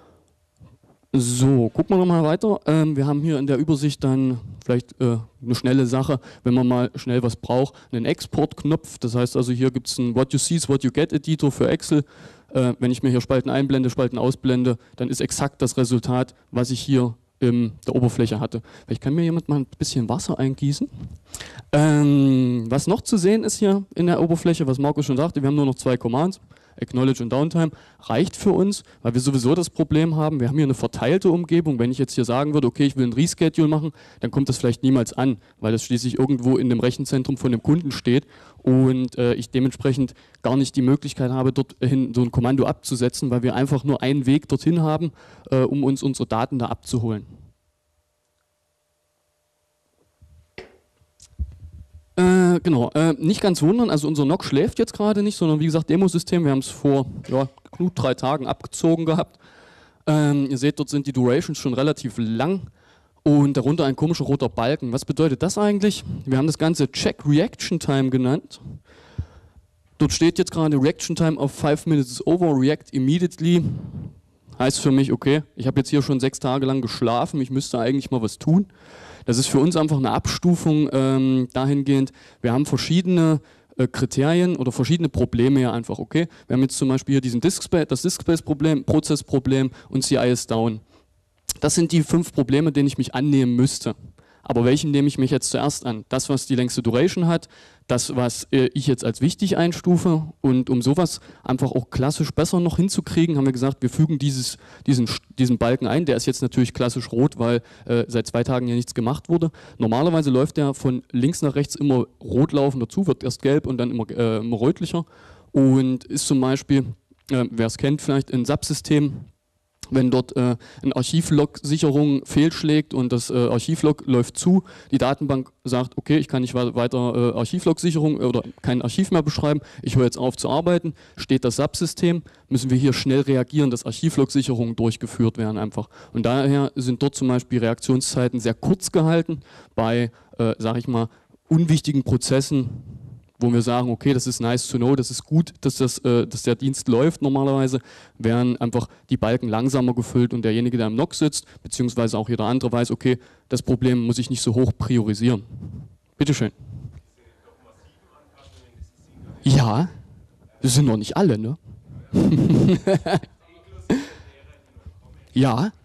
So, gucken wir nochmal weiter. Ähm, wir haben hier in der Übersicht dann vielleicht äh, eine schnelle Sache, wenn man mal schnell was braucht, einen Exportknopf. Das heißt also, hier gibt es einen What You See is What You Get Editor für Excel. Äh, wenn ich mir hier Spalten einblende, Spalten ausblende, dann ist exakt das Resultat, was ich hier in der Oberfläche hatte. Vielleicht kann mir jemand mal ein bisschen Wasser eingießen. Ähm, was noch zu sehen ist hier in der Oberfläche, was Markus schon sagte, wir haben nur noch zwei Commands. Acknowledge und Downtime reicht für uns, weil wir sowieso das Problem haben, wir haben hier eine verteilte Umgebung. Wenn ich jetzt hier sagen würde, okay, ich will ein Reschedule machen, dann kommt das vielleicht niemals an, weil das schließlich irgendwo in dem Rechenzentrum von dem Kunden steht und äh, ich dementsprechend gar nicht die Möglichkeit habe, dorthin so ein Kommando abzusetzen, weil wir einfach nur einen Weg dorthin haben, äh, um uns unsere Daten da abzuholen. Äh, genau, äh, nicht ganz wundern, also unser N O C schläft jetzt gerade nicht, sondern wie gesagt Demosystem, wir haben es vor ja, gut drei Tagen abgezogen gehabt. Ähm, ihr seht, dort sind die Durations schon relativ lang und darunter ein komischer roter Balken. Was bedeutet das eigentlich? Wir haben das Ganze Check Reaction Time genannt. Dort steht jetzt gerade Reaction Time of five minutes is over, react immediately. Heißt für mich, okay, ich habe jetzt hier schon sechs Tage lang geschlafen, ich müsste eigentlich mal was tun. Das ist für uns einfach eine Abstufung ähm, dahingehend, wir haben verschiedene äh, Kriterien oder verschiedene Probleme ja einfach, okay. Wir haben jetzt zum Beispiel hier diesen Diskspace, das Diskspace-Problem, Prozessproblem und C I ist down. Das sind die fünf Probleme, denen ich mich annehmen müsste. Aber welchen nehme ich mich jetzt zuerst an? Das, was die längste Duration hat, das, was äh, ich jetzt als wichtig einstufe. Und um sowas einfach auch klassisch besser noch hinzukriegen, haben wir gesagt, wir fügen dieses, diesen, diesen Balken ein. Der ist jetzt natürlich klassisch rot, weil äh, seit zwei Tagen ja nichts gemacht wurde. Normalerweise läuft der von links nach rechts immer rot laufen dazu, wird erst gelb und dann immer, äh, immer rötlicher. Und ist zum Beispiel, äh, wer es kennt, vielleicht ein Subsystem, wenn dort äh, eine Archivlog-Sicherung fehlschlägt und das äh, Archivlog läuft zu, die Datenbank sagt, okay, ich kann nicht weiter äh, Archivlog-Sicherung oder kein Archiv mehr beschreiben, ich höre jetzt auf zu arbeiten, steht das Subsystem, müssen wir hier schnell reagieren, dass Archivlog-Sicherungen durchgeführt werden einfach. Und daher sind dort zum Beispiel Reaktionszeiten sehr kurz gehalten bei, äh, sage ich mal, unwichtigen Prozessen, wo wir sagen, okay, das ist nice to know, das ist gut, dass, das, äh, dass der Dienst läuft normalerweise, werden einfach die Balken langsamer gefüllt und derjenige, der im N O C sitzt, beziehungsweise auch jeder andere weiß, okay, das Problem muss ich nicht so hoch priorisieren. Bitteschön. Ja, das sind noch nicht alle, ne? Ja.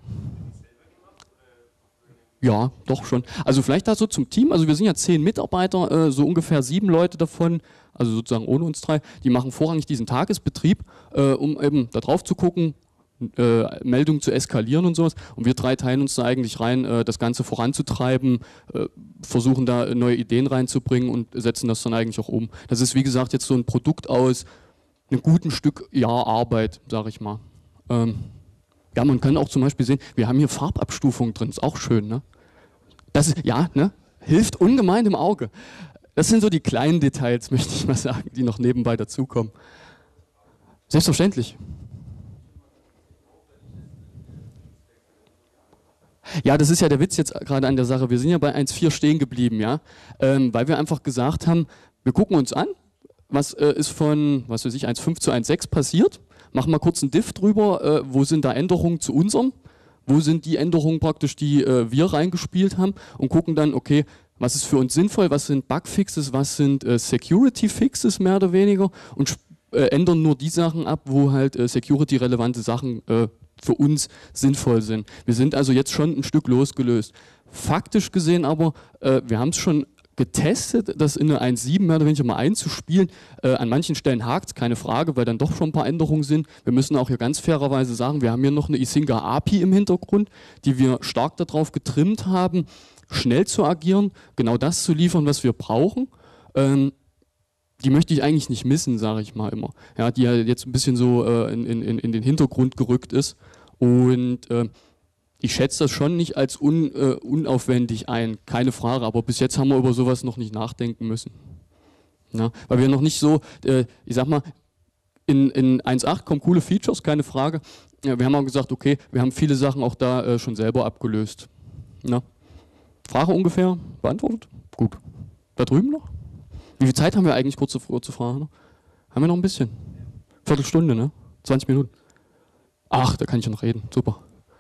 Ja, doch schon. Also vielleicht da so zum Team, also wir sind ja zehn Mitarbeiter, äh, so ungefähr sieben Leute davon, also sozusagen ohne uns drei, die machen vorrangig diesen Tagesbetrieb, äh, um eben da drauf zu gucken, äh, Meldungen zu eskalieren und sowas. Und wir drei teilen uns da eigentlich rein, äh, das Ganze voranzutreiben, äh, versuchen da neue Ideen reinzubringen und setzen das dann eigentlich auch um. Das ist wie gesagt jetzt so ein Produkt aus einem guten Stück Jahr Arbeit, sage ich mal. Ähm, ja, man kann auch zum Beispiel sehen, wir haben hier Farbabstufungen drin, ist auch schön, ne? Das ist, ja, ne? Hilft ungemein im Auge. Das sind so die kleinen Details, möchte ich mal sagen, die noch nebenbei dazukommen. Selbstverständlich. Ja, das ist ja der Witz jetzt gerade an der Sache. Wir sind ja bei eins Punkt vier stehen geblieben, ja, ähm, weil wir einfach gesagt haben, wir gucken uns an, was äh, ist von, was weiß ich, eins Punkt fünf zu eins Punkt sechs passiert, machen mal kurz einen Diff drüber, äh, wo sind da Änderungen zu unserem, wo sind die Änderungen praktisch, die äh, wir reingespielt haben und gucken dann, okay, was ist für uns sinnvoll, was sind Bugfixes, was sind äh, Security-Fixes mehr oder weniger und äh, ändern nur die Sachen ab, wo halt äh, security-relevante Sachen äh, für uns sinnvoll sind. Wir sind also jetzt schon ein Stück losgelöst. Faktisch gesehen aber, äh, wir haben es schon getestet, das in eine eins Punkt sieben mehr oder weniger mal einzuspielen. Äh, an manchen Stellen hakt es, keine Frage, weil dann doch schon ein paar Änderungen sind. Wir müssen auch hier ganz fairerweise sagen, wir haben hier noch eine Isinga A P I im Hintergrund, die wir stark darauf getrimmt haben, schnell zu agieren, genau das zu liefern, was wir brauchen. Ähm, die möchte ich eigentlich nicht missen, sage ich mal immer. Ja, die ja jetzt ein bisschen so äh, in, in, in den Hintergrund gerückt ist. Und äh, ich schätze das schon nicht als un, äh, unaufwendig ein, keine Frage, aber bis jetzt haben wir über sowas noch nicht nachdenken müssen. Ja, weil wir noch nicht so, äh, ich sag mal, in, in eins Punkt acht kommen coole Features, keine Frage. Ja, wir haben auch gesagt, okay, wir haben viele Sachen auch da äh, schon selber abgelöst. Ja. Frage ungefähr beantwortet? Gut. Da drüben noch? Wie viel Zeit haben wir eigentlich, kurze, kurze Frage? Haben wir noch ein bisschen? Viertelstunde, ne? zwanzig Minuten. Ach, da kann ich ja noch reden. Super.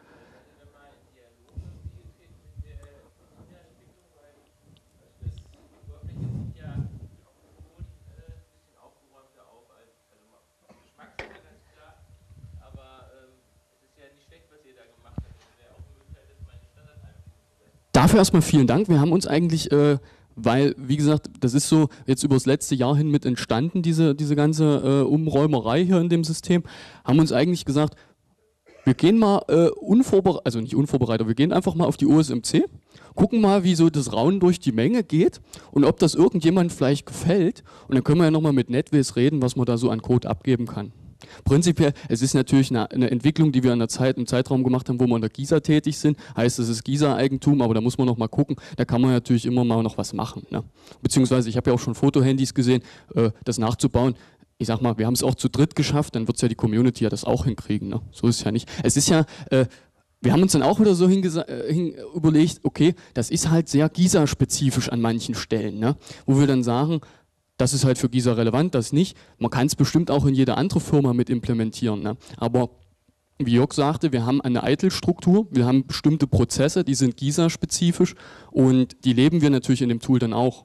Dafür erstmal vielen Dank. Wir haben uns eigentlich, äh, weil, wie gesagt, das ist so jetzt über das letzte Jahr hin mit entstanden, diese, diese ganze äh, Umräumerei hier in dem System, haben uns eigentlich gesagt, wir gehen mal äh, unvorbereitet, also nicht unvorbereitet, wir gehen einfach mal auf die O S M C, gucken mal, wie so das Raunen durch die Menge geht und ob das irgendjemand vielleicht gefällt. Und dann können wir ja nochmal mit NetWiz reden, was man da so an Code abgeben kann. Prinzipiell, es ist natürlich eine, eine Entwicklung, die wir in der Zeit, im Zeitraum gemacht haben, wo wir in der GISA tätig sind. Heißt, es ist GISA-Eigentum, aber da muss man noch mal gucken. Da kann man natürlich immer mal noch was machen. Ne? Beziehungsweise, ich habe ja auch schon Fotohandys gesehen, äh, das nachzubauen. Ich sag mal, wir haben es auch zu dritt geschafft, dann wird es ja die Community ja das auch hinkriegen. Ne? So ist es ja nicht. Es ist ja, äh, wir haben uns dann auch wieder so äh, hin überlegt, okay, das ist halt sehr GISA-spezifisch an manchen Stellen, ne? Wo wir dann sagen, das ist halt für GISA relevant, das nicht. Man kann es bestimmt auch in jede andere Firma mit implementieren. Ne? Aber wie Jörg sagte, wir haben eine I T I L-Struktur, wir haben bestimmte Prozesse, die sind GISA-spezifisch und die leben wir natürlich in dem Tool dann auch.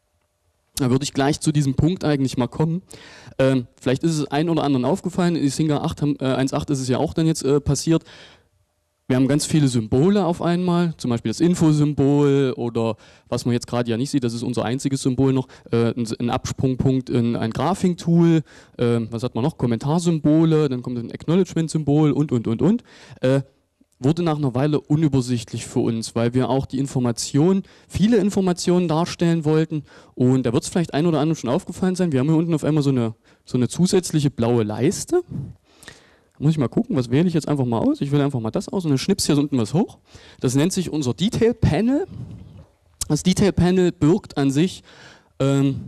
Da würde ich gleich zu diesem Punkt eigentlich mal kommen. Ähm, vielleicht ist es ein oder anderen aufgefallen, in Isinga eins Punkt acht ist es ja auch dann jetzt äh, passiert. Wir haben ganz viele Symbole auf einmal, zum Beispiel das Info-Symbol oder was man jetzt gerade ja nicht sieht, das ist unser einziges Symbol noch, äh, ein, ein Absprungpunkt in ein Graphing-Tool, äh, was hat man noch, Kommentarsymbole, dann kommt ein Acknowledgement-Symbol und, und, und, und. Äh, wurde nach einer Weile unübersichtlich für uns, weil wir auch die Informationen, viele Informationen darstellen wollten und da wird es vielleicht ein oder anderen schon aufgefallen sein, wir haben hier unten auf einmal so eine, so eine zusätzliche blaue Leiste. Muss ich mal gucken, was wähle ich jetzt einfach mal aus? Ich wähle einfach mal das aus und dann schnippst hier unten was hoch. Das nennt sich unser Detail Panel. Das Detail Panel birgt an sich, ähm,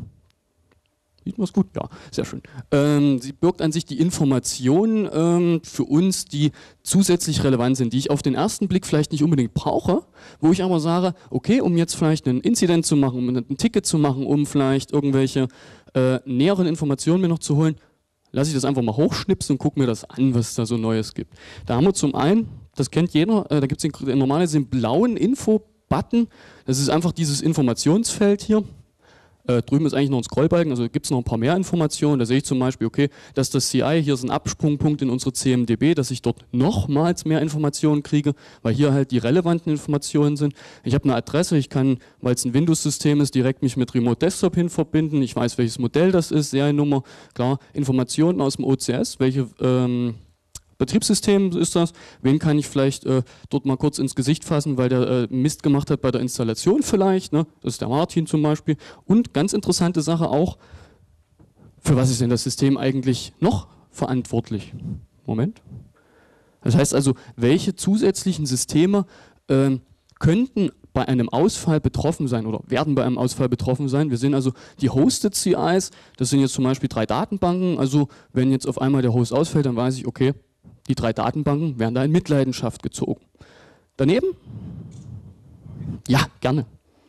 sieht man es gut? Ja, sehr schön. Ähm, sie birgt an sich die Informationen ähm, für uns, die zusätzlich relevant sind, die ich auf den ersten Blick vielleicht nicht unbedingt brauche, wo ich aber sage, okay, um jetzt vielleicht einen Incident zu machen, um ein Ticket zu machen, um vielleicht irgendwelche äh, näheren Informationen mir noch zu holen, lasse ich das einfach mal hochschnipsen und gucke mir das an, was es da so Neues gibt. Da haben wir zum einen, das kennt jeder, äh, da gibt es den, normalerweise den blauen Info-Button. Das ist einfach dieses Informationsfeld hier. Äh, drüben ist eigentlich noch ein Scrollbalken, also gibt es noch ein paar mehr Informationen. Da sehe ich zum Beispiel, okay, dass das C I, hier ist ein Absprungpunkt in unsere C M D B, dass ich dort nochmals mehr Informationen kriege, weil hier halt die relevanten Informationen sind. Ich habe eine Adresse, ich kann, weil es ein Windows-System ist, direkt mich mit Remote Desktop hin verbinden. Ich weiß, welches Modell das ist, Seriennummer, klar. Informationen aus dem O C S, welche ähm, Betriebssystem ist das, wen kann ich vielleicht äh, dort mal kurz ins Gesicht fassen, weil der äh, Mist gemacht hat bei der Installation vielleicht, ne? Das ist der Martin zum Beispiel. Und ganz interessante Sache auch, für was ist denn das System eigentlich noch verantwortlich? Moment. Das heißt also, welche zusätzlichen Systeme äh, könnten bei einem Ausfall betroffen sein oder werden bei einem Ausfall betroffen sein. Wir sehen also die Hosted C Is, das sind jetzt zum Beispiel drei Datenbanken, also wenn jetzt auf einmal der Host ausfällt, dann weiß ich, okay, die drei Datenbanken werden da in Mitleidenschaft gezogen. Daneben? Ja, gerne.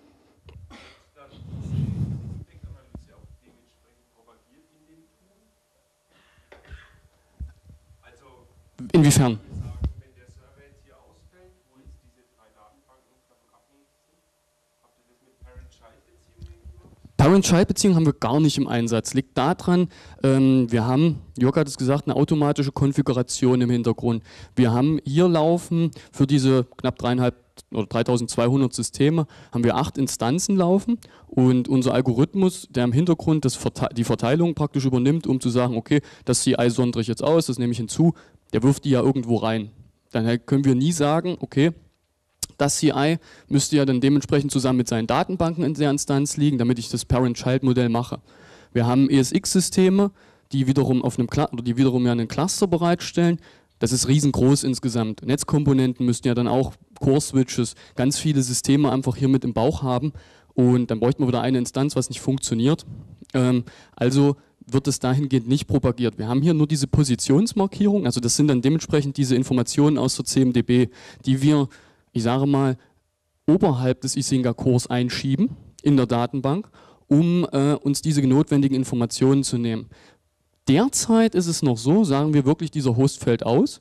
Inwiefern? Wenn der Server jetzt hier ausfällt, wo jetzt diese drei Datenbanken davon abhängig sind, habt ihr das mit Parent-Child-Beziehungen gemacht? Parent-Child-Beziehungen haben wir gar nicht im Einsatz. Liegt daran, ähm, wir haben, Jörg hat es gesagt, eine automatische Konfiguration im Hintergrund. Wir haben hier laufen für diese knapp dreieinhalb oder dreitausendzweihundert Systeme haben wir acht Instanzen laufen und unser Algorithmus, der im Hintergrund das Verte- die Verteilung praktisch übernimmt, um zu sagen, okay, das C I sondere ich jetzt aus, das nehme ich hinzu, der wirft die ja irgendwo rein. Dann können wir nie sagen, okay, das C I müsste ja dann dementsprechend zusammen mit seinen Datenbanken in der Instanz liegen, damit ich das Parent-Child-Modell mache. Wir haben E S X-Systeme, die wiederum auf einem Cl- oder die wiederum ja einen Cluster bereitstellen. Das ist riesengroß insgesamt. Netzkomponenten müssten ja dann auch Core-Switches, ganz viele Systeme einfach hier mit im Bauch haben und dann bräuchten wir wieder eine Instanz, was nicht funktioniert. Ähm, also wird es dahingehend nicht propagiert. Wir haben hier nur diese Positionsmarkierung, also das sind dann dementsprechend diese Informationen aus der C M D B, die wir, ich sage mal, oberhalb des Isinga-Cores einschieben in der Datenbank, um äh, uns diese notwendigen Informationen zu nehmen. Derzeit ist es noch so, sagen wir wirklich, dieser Host fällt aus.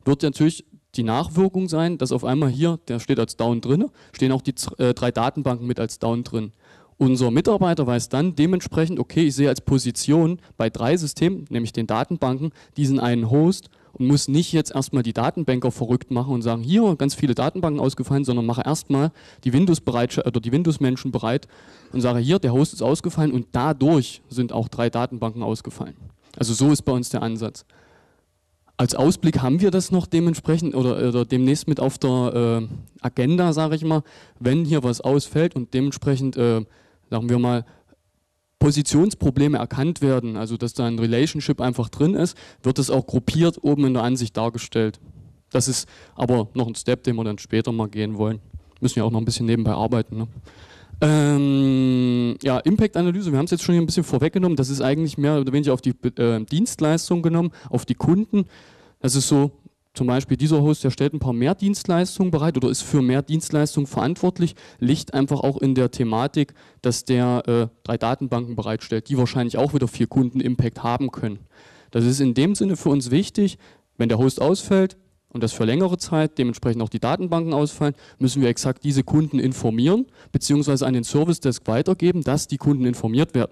wird natürlich die Nachwirkung sein, dass auf einmal hier, der steht als Down drin, stehen auch die äh, drei Datenbanken mit als Down drin. Unser Mitarbeiter weiß dann dementsprechend, okay, ich sehe als Position bei drei Systemen, nämlich den Datenbanken, diesen einen Host und muss nicht jetzt erstmal die Datenbanker verrückt machen und sagen, hier ganz viele Datenbanken ausgefallen, sondern mache erstmal die Windows-Bereit oder die Windows-Menschen bereit und sage, hier, der Host ist ausgefallen und dadurch sind auch drei Datenbanken ausgefallen. Also so ist bei uns der Ansatz. Als Ausblick haben wir das noch dementsprechend oder, oder demnächst mit auf der äh, Agenda, sage ich mal, wenn hier was ausfällt und dementsprechend, äh, sagen wir mal, Positionsprobleme erkannt werden, also dass da ein Relationship einfach drin ist, wird es auch gruppiert oben in der Ansicht dargestellt. Das ist aber noch ein Step, den wir dann später mal gehen wollen. Müssen ja auch noch ein bisschen nebenbei arbeiten. Ne? Ähm, ja, Impact-Analyse, wir haben es jetzt schon hier ein bisschen vorweggenommen, das ist eigentlich mehr oder weniger auf die äh, Dienstleistung genommen, auf die Kunden. Das ist so, zum Beispiel dieser Host, der stellt ein paar mehr Dienstleistungen bereit oder ist für mehr Dienstleistungen verantwortlich, liegt einfach auch in der Thematik, dass der äh, drei Datenbanken bereitstellt, die wahrscheinlich auch wieder vier Kunden Impact haben können. Das ist in dem Sinne für uns wichtig, wenn der Host ausfällt, und das für längere Zeit, dementsprechend auch die Datenbanken ausfallen, müssen wir exakt diese Kunden informieren, beziehungsweise an den Service Desk weitergeben, dass die Kunden informiert werden.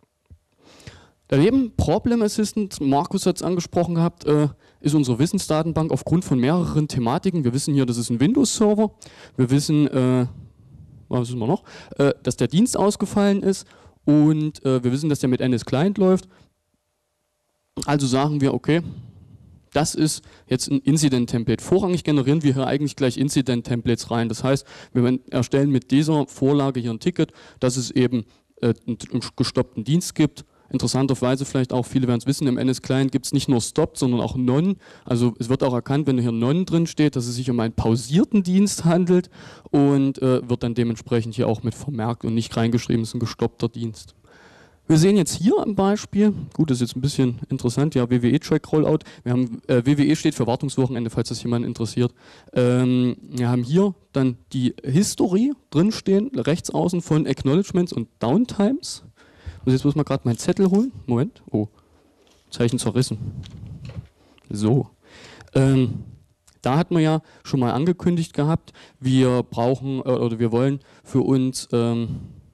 Daneben Problem Assistant, Markus hat es angesprochen gehabt, äh, ist unsere Wissensdatenbank aufgrund von mehreren Thematiken. Wir wissen hier, das ist ein Windows-Server, wir wissen, äh, was wissen wir noch, äh, dass der Dienst ausgefallen ist und äh, wir wissen, dass der mit N S Client läuft. Also sagen wir, okay, das ist jetzt ein Incident-Template. Vorrangig generieren wir hier eigentlich gleich Incident-Templates rein. Das heißt, wir erstellen mit dieser Vorlage hier ein Ticket, dass es eben äh, einen gestoppten Dienst gibt. Interessanterweise vielleicht auch, viele werden es wissen, im N S-Client gibt es nicht nur Stop, sondern auch None. Also es wird auch erkannt, wenn hier None drin steht, dass es sich um einen pausierten Dienst handelt und äh, wird dann dementsprechend hier auch mit vermerkt und nicht reingeschrieben, es ist ein gestoppter Dienst. Wir sehen jetzt hier ein Beispiel, gut, das ist jetzt ein bisschen interessant, ja, W W E-Track-Rollout. Wir haben, äh, W W E steht für Wartungswochenende, falls das jemand interessiert. Ähm, wir haben hier dann die History drinstehen, rechts außen von Acknowledgements und Downtimes. Und jetzt muss man gerade meinen Zettel holen. Moment, oh, Zeichen zerrissen. So, ähm, da hat man ja schon mal angekündigt gehabt, wir brauchen, äh, oder wir wollen für uns... Ähm,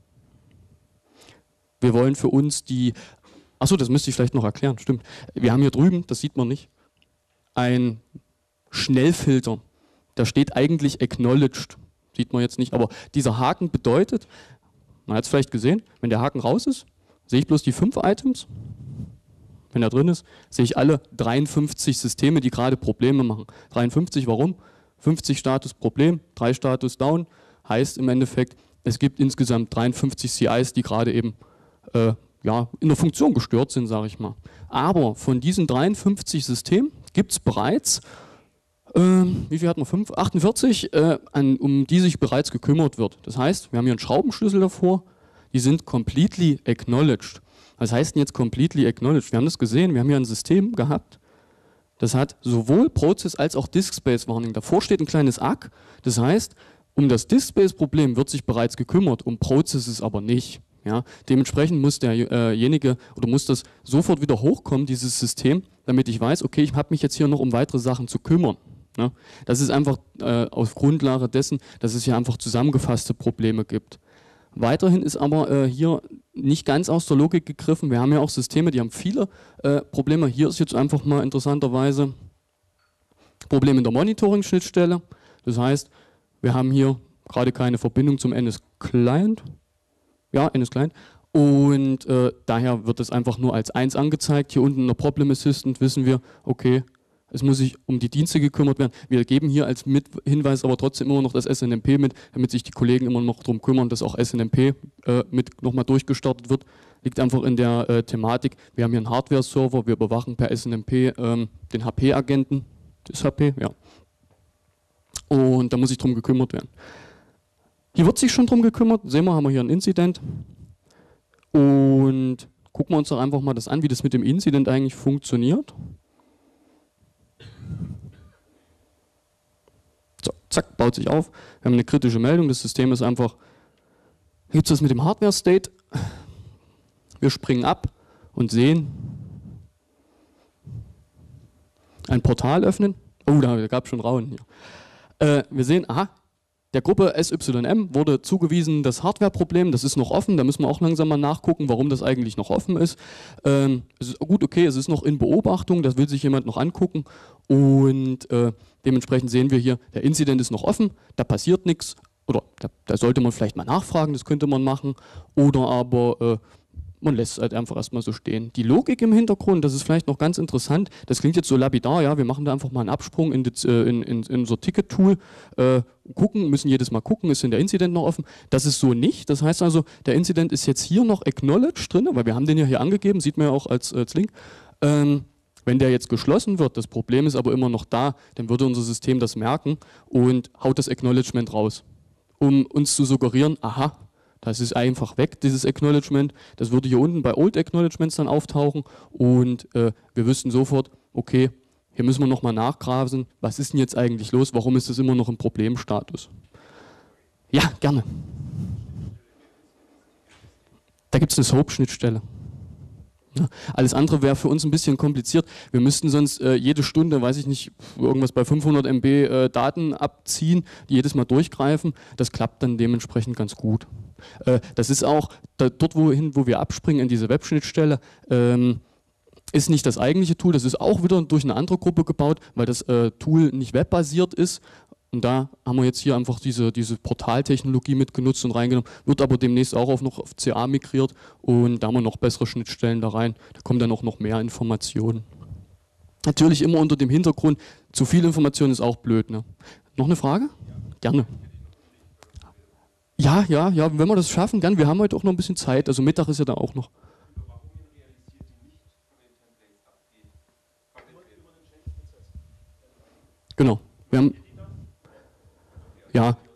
Wir wollen für uns die, achso, das müsste ich vielleicht noch erklären, stimmt. Wir haben hier drüben, das sieht man nicht, ein Schnellfilter. Da steht eigentlich acknowledged, sieht man jetzt nicht, aber dieser Haken bedeutet, man hat es vielleicht gesehen, wenn der Haken raus ist, sehe ich bloß die fünf Items. Wenn er drin ist, sehe ich alle dreiundfünfzig Systeme, die gerade Probleme machen. dreiundfünfzig, warum? fünfzig Status Problem, drei Status Down, heißt im Endeffekt, es gibt insgesamt dreiundfünfzig C Is, die gerade eben Äh, ja, in der Funktion gestört sind, sage ich mal. Aber von diesen dreiundfünfzig Systemen gibt es bereits, äh, wie viel hat man, fünf, achtundvierzig, äh, an, um die sich bereits gekümmert wird. Das heißt, wir haben hier einen Schraubenschlüssel davor, die sind completely acknowledged. Was heißt denn jetzt completely acknowledged? Wir haben das gesehen, wir haben hier ein System gehabt, das hat sowohl Process als auch Disk Space Warning. Davor steht ein kleines A C, das heißt, um das Disk Space Problem wird sich bereits gekümmert, um Processes aber nicht. Ja, dementsprechend muss derjenige äh oder muss das sofort wieder hochkommen, dieses System, damit ich weiß, okay, ich habe mich jetzt hier noch um weitere Sachen zu kümmern. Ja, das ist einfach äh, auf Grundlage dessen, dass es hier einfach zusammengefasste Probleme gibt. Weiterhin ist aber äh, hier nicht ganz aus der Logik gegriffen. Wir haben ja auch Systeme, die haben viele äh, Probleme. Hier ist jetzt einfach mal interessanterweise Problem in der Monitoring-Schnittstelle. Das heißt, wir haben hier gerade keine Verbindung zum N S-Client. Ja, N S-Client. Und äh, daher wird es einfach nur als eins angezeigt. Hier unten in der Problem Assistant wissen wir, okay, es muss sich um die Dienste gekümmert werden. Wir geben hier als mit Hinweis aber trotzdem immer noch das S N M P mit, damit sich die Kollegen immer noch darum kümmern, dass auch S N M P äh, mit nochmal durchgestartet wird. Liegt einfach in der äh, Thematik, wir haben hier einen Hardware-Server, wir überwachen per S N M P ähm, den H P-Agenten. Das H P, ja. Und da muss sich drum gekümmert werden. Hier wird sich schon drum gekümmert, sehen wir, haben wir hier einen Incident und gucken wir uns doch einfach mal das an, wie das mit dem Incident eigentlich funktioniert. So, zack, baut sich auf, wir haben eine kritische Meldung, das System ist einfach, hier gibt es das mit dem Hardware-State, wir springen ab und sehen ein Portal öffnen, Oh, da gab es schon Rauen hier. Äh, wir sehen, aha, der Gruppe S Y M wurde zugewiesen das Hardware-Problem, das ist noch offen, da müssen wir auch langsam mal nachgucken, warum das eigentlich noch offen ist. Ähm, es ist gut, okay, es ist noch in Beobachtung, das will sich jemand noch angucken und äh, dementsprechend sehen wir hier, der Incident ist noch offen, da passiert nichts oder da, da sollte man vielleicht mal nachfragen, das könnte man machen oder aber äh, man lässt es halt einfach erstmal so stehen. Die Logik im Hintergrund, das ist vielleicht noch ganz interessant, das klingt jetzt so lapidar, ja, wir machen da einfach mal einen Absprung in, das, äh, in, in, in unser Ticket-Tool, äh, gucken, müssen jedes Mal gucken, ist denn der Incident noch offen? Das ist so nicht, das heißt also, der Incident ist jetzt hier noch acknowledged drin, weil wir haben den ja hier angegeben, sieht man ja auch als, als Link. Ähm, wenn der jetzt geschlossen wird, das Problem ist aber immer noch da, dann würde unser System das merken und haut das Acknowledgement raus, um uns zu suggerieren, aha, das ist einfach weg, dieses Acknowledgement. Das würde hier unten bei Old Acknowledgements dann auftauchen und äh, wir wüssten sofort, okay, hier müssen wir nochmal nachgrasen, was ist denn jetzt eigentlich los, warum ist das immer noch im Problemstatus? Ja, gerne. Da gibt es eine Soap-Schnittstelle. Ja, alles andere wäre für uns ein bisschen kompliziert. Wir müssten sonst äh, jede Stunde, weiß ich nicht, irgendwas bei fünfhundert Megabyte äh, Daten abziehen, die jedes Mal durchgreifen. Das klappt dann dementsprechend ganz gut. Äh, das ist auch da, dort, wohin, wo wir abspringen in diese Webschnittstelle, ähm, ist nicht das eigentliche Tool. Das ist auch wieder durch eine andere Gruppe gebaut, weil das äh, Tool nicht webbasiert ist. Und da haben wir jetzt hier einfach diese, diese Portaltechnologie mitgenutzt und reingenommen, wird aber demnächst auch auf noch auf C A migriert und da haben wir noch bessere Schnittstellen da rein, da kommen dann auch noch mehr Informationen. Natürlich immer unter dem Hintergrund, zu viel Information ist auch blöd. Ne? Noch eine Frage? Gerne. Ja, ja, ja, wenn wir das schaffen, gern. Wir haben heute auch noch ein bisschen Zeit, also Mittag ist ja da auch noch. Genau, wir haben... Ja. Es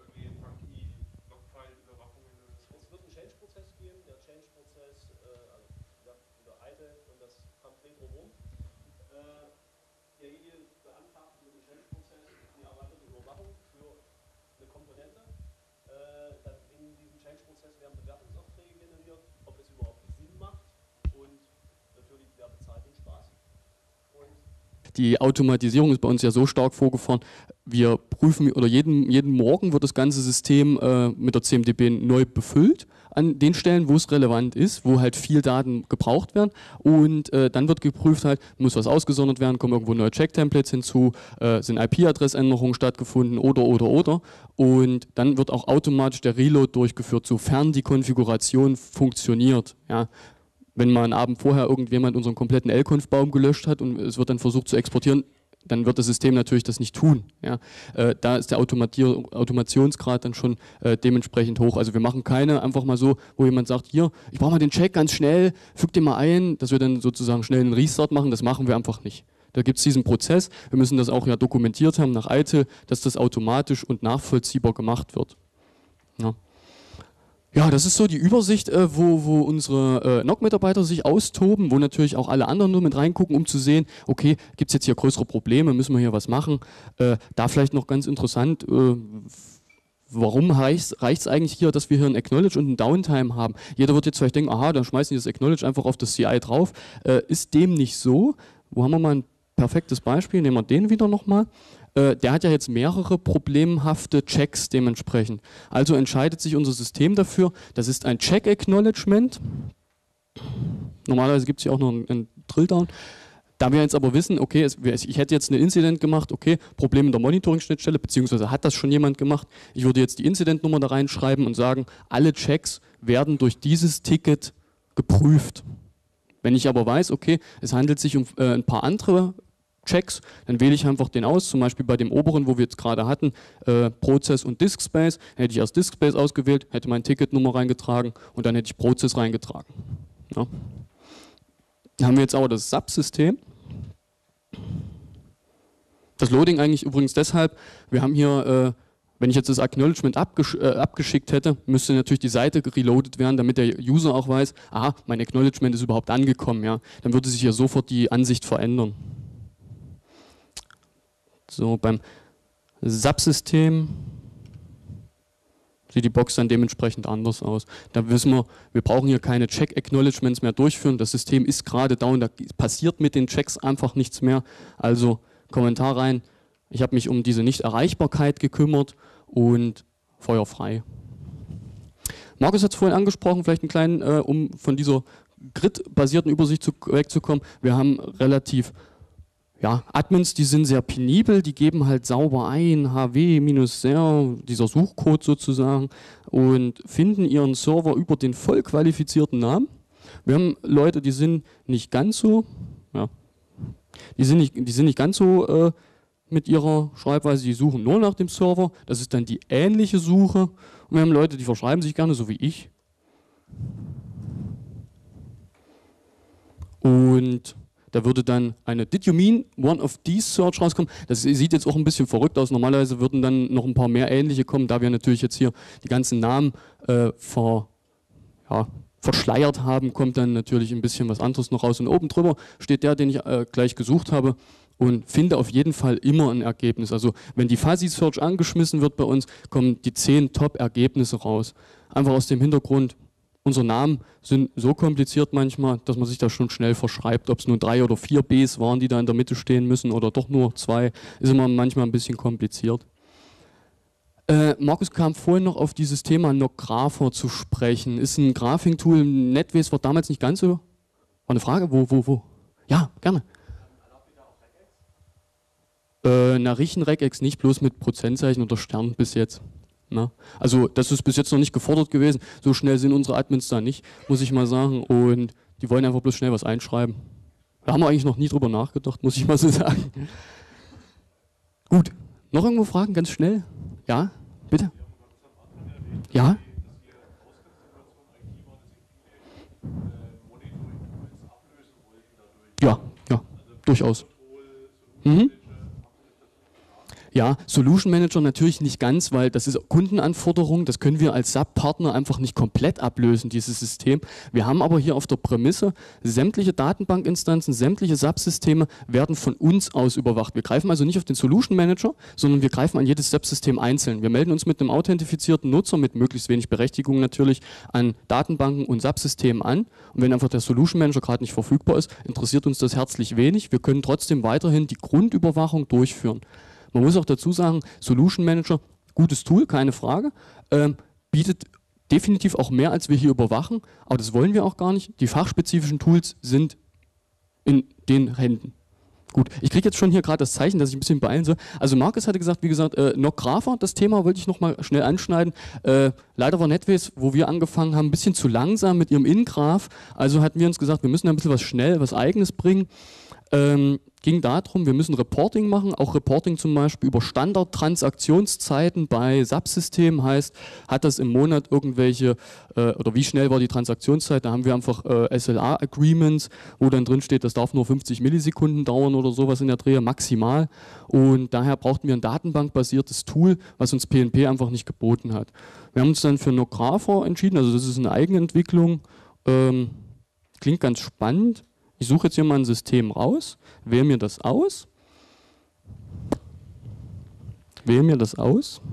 wird einen Change-Prozess geben, der Change-Prozess, äh, also über I T I L und das Pamphlet drumherum. Äh, derjenige beantragt mit dem Change-Prozess die erweiterte Überwachung für eine Komponente. Äh, dann in diesem Change-Prozess werden Bewertungsaufträge generiert, ob es überhaupt Sinn macht und natürlich wer bezahlt den Spaß. Und die Automatisierung ist bei uns ja so stark vorgefahren, wir prüfen, oder jeden, jeden Morgen wird das ganze System äh, mit der C M D B neu befüllt, an den Stellen, wo es relevant ist, wo halt viel Daten gebraucht werden und äh, dann wird geprüft halt, muss was ausgesondert werden, kommen irgendwo neue Check-Templates hinzu, äh, sind I P-Adressänderungen stattgefunden oder, oder, oder und dann wird auch automatisch der Reload durchgeführt, sofern die Konfiguration funktioniert, ja. Wenn mal einen Abend vorher irgendjemand unseren kompletten L-Conf-Baum gelöscht hat und es wird dann versucht zu exportieren, dann wird das System natürlich das nicht tun. Ja. Äh, da ist der Automatier Automationsgrad dann schon äh, dementsprechend hoch. Also wir machen keine einfach mal so, wo jemand sagt, hier, ich brauche mal den Check ganz schnell, füg den mal ein, dass wir dann sozusagen schnell einen Restart machen, das machen wir einfach nicht. Da gibt es diesen Prozess, wir müssen das auch ja dokumentiert haben nach I T I L, dass das automatisch und nachvollziehbar gemacht wird. Ja. Ja, das ist so die Übersicht, äh, wo, wo unsere äh, N O C-Mitarbeiter sich austoben, wo natürlich auch alle anderen nur mit reingucken, um zu sehen, okay, gibt es jetzt hier größere Probleme, müssen wir hier was machen. Äh, da vielleicht noch ganz interessant, äh, warum reicht es eigentlich hier, dass wir hier ein Acknowledge und ein Downtime haben? Jeder wird jetzt vielleicht denken, aha, dann schmeißen die das Acknowledge einfach auf das C I drauf. Äh, ist dem nicht so? Wo haben wir mal ein perfektes Beispiel? Nehmen wir den wieder nochmal. Äh, der hat ja jetzt mehrere problemhafte Checks dementsprechend. Also entscheidet sich unser System dafür, das ist ein Check-Acknowledgement. Normalerweise gibt es hier auch noch einen, einen Drilldown. Da wir jetzt aber wissen, okay, es, ich hätte jetzt einen Incident gemacht, okay, Problem in der Monitoring-Schnittstelle, beziehungsweise hat das schon jemand gemacht. Ich würde jetzt die Incident-Nummer da reinschreiben und sagen, alle Checks werden durch dieses Ticket geprüft. Wenn ich aber weiß, okay, es handelt sich um äh, ein paar andere Checks, dann wähle ich einfach den aus, zum Beispiel bei dem oberen, wo wir jetzt gerade hatten, äh, Prozess und Disk Space, hätte ich erst Disk Space ausgewählt, hätte meine Ticketnummer reingetragen und dann hätte ich Prozess reingetragen. Ja. Dann haben wir jetzt aber das Subsystem. Das Loading eigentlich übrigens deshalb, wir haben hier, äh, wenn ich jetzt das Acknowledgement abgesch äh, abgeschickt hätte, müsste natürlich die Seite reloaded werden, damit der User auch weiß, aha, mein Acknowledgement ist überhaupt angekommen. Ja. Dann würde sich hier sofort die Ansicht verändern. So, beim Subsystem sieht die Box dann dementsprechend anders aus. Da wissen wir, wir brauchen hier keine Check-Acknowledgements mehr durchführen. Das System ist gerade down, da passiert mit den Checks einfach nichts mehr. Also Kommentar rein, Ich habe mich um diese Nicht-Erreichbarkeit gekümmert und feuerfrei. Markus hat es vorhin angesprochen, vielleicht einen kleinen, äh, um von dieser Grid-basierten Übersicht zu, wegzukommen. Wir haben relativ ja, Admins, die sind sehr penibel, die geben halt sauber ein, H W-R, dieser Suchcode sozusagen, und finden ihren Server über den voll qualifizierten Namen. Wir haben Leute, die sind nicht ganz so, ja, die sind nicht, die sind nicht ganz so äh, mit ihrer Schreibweise, die suchen nur nach dem Server, das ist dann die ähnliche Suche. Und wir haben Leute, die verschreiben sich gerne, so wie ich. Und da würde dann eine Did you mean one of these Search rauskommen. Das sieht jetzt auch ein bisschen verrückt aus. Normalerweise würden dann noch ein paar mehr ähnliche kommen, da wir natürlich jetzt hier die ganzen Namen äh, ver, ja, verschleiert haben, kommt dann natürlich ein bisschen was anderes noch raus. Und oben drüber steht der, den ich äh, gleich gesucht habe, und finde auf jeden Fall immer ein Ergebnis. Also wenn die Fuzzy Search angeschmissen wird bei uns, kommen die zehn Top-Ergebnisse raus. Einfach aus dem Hintergrund, unsere Namen sind so kompliziert manchmal, dass man sich da schon schnell verschreibt. Ob es nur drei oder vier Bs waren, die da in der Mitte stehen müssen, oder doch nur zwei, ist immer manchmal ein bisschen kompliziert. Äh, Markus kam vorhin noch auf dieses Thema Nographer zu sprechen. Ist ein Graphing-Tool, NetWays war damals nicht ganz so. War eine Frage? Wo, wo, wo? Ja, gerne. Äh, na, riechen Regex nicht, bloß mit Prozentzeichen oder Stern bis jetzt. Na? Also das ist bis jetzt noch nicht gefordert gewesen. So schnell sind unsere Admins da nicht, muss ich mal sagen. Und die wollen einfach bloß schnell was einschreiben. Da haben wir eigentlich noch nie drüber nachgedacht, muss ich mal so sagen. Gut, noch irgendwo Fragen, ganz schnell? Ja, bitte? Ja? Ja, ja, durchaus. Mhm. Ja, Solution Manager natürlich nicht ganz, weil das ist Kundenanforderung, das können wir als S A P-Partner einfach nicht komplett ablösen, dieses System. Wir haben aber hier auf der Prämisse, sämtliche Datenbankinstanzen, sämtliche S A P-Systeme werden von uns aus überwacht. Wir greifen also nicht auf den Solution Manager, sondern wir greifen an jedes S A P-System einzeln. Wir melden uns mit einem authentifizierten Nutzer, mit möglichst wenig Berechtigung natürlich, an Datenbanken und S A P-Systemen an. Und wenn einfach der Solution Manager gerade nicht verfügbar ist, interessiert uns das herzlich wenig. Wir können trotzdem weiterhin die Grundüberwachung durchführen. Man muss auch dazu sagen, Solution Manager, gutes Tool, keine Frage, ähm, bietet definitiv auch mehr, als wir hier überwachen, aber das wollen wir auch gar nicht. Die fachspezifischen Tools sind in den Händen. Gut, ich kriege jetzt schon hier gerade das Zeichen, dass ich ein bisschen beeilen soll. Also Markus hatte gesagt, wie gesagt, äh, Nographer, das Thema wollte ich noch mal schnell anschneiden. Äh, leider war NetWays, wo wir angefangen haben, ein bisschen zu langsam mit ihrem In-Graph. Also hatten wir uns gesagt, wir müssen ein bisschen was schnell, was Eigenes bringen. Ähm, ging darum, wir müssen Reporting machen, auch Reporting zum Beispiel über Standardtransaktionszeiten bei S A P-Systemen heißt, hat das im Monat irgendwelche, äh, oder wie schnell war die Transaktionszeit, da haben wir einfach äh, S L A-Agreements, wo dann drin steht, das darf nur fünfzig Millisekunden dauern oder sowas in der Dreh, maximal, und daher brauchten wir ein datenbankbasiertes Tool, was uns P N P einfach nicht geboten hat. Wir haben uns dann für Nographer entschieden, also das ist eine Eigenentwicklung, ähm, klingt ganz spannend. Ich suche jetzt hier mal ein System raus, wähle mir das aus, wähle mir das aus.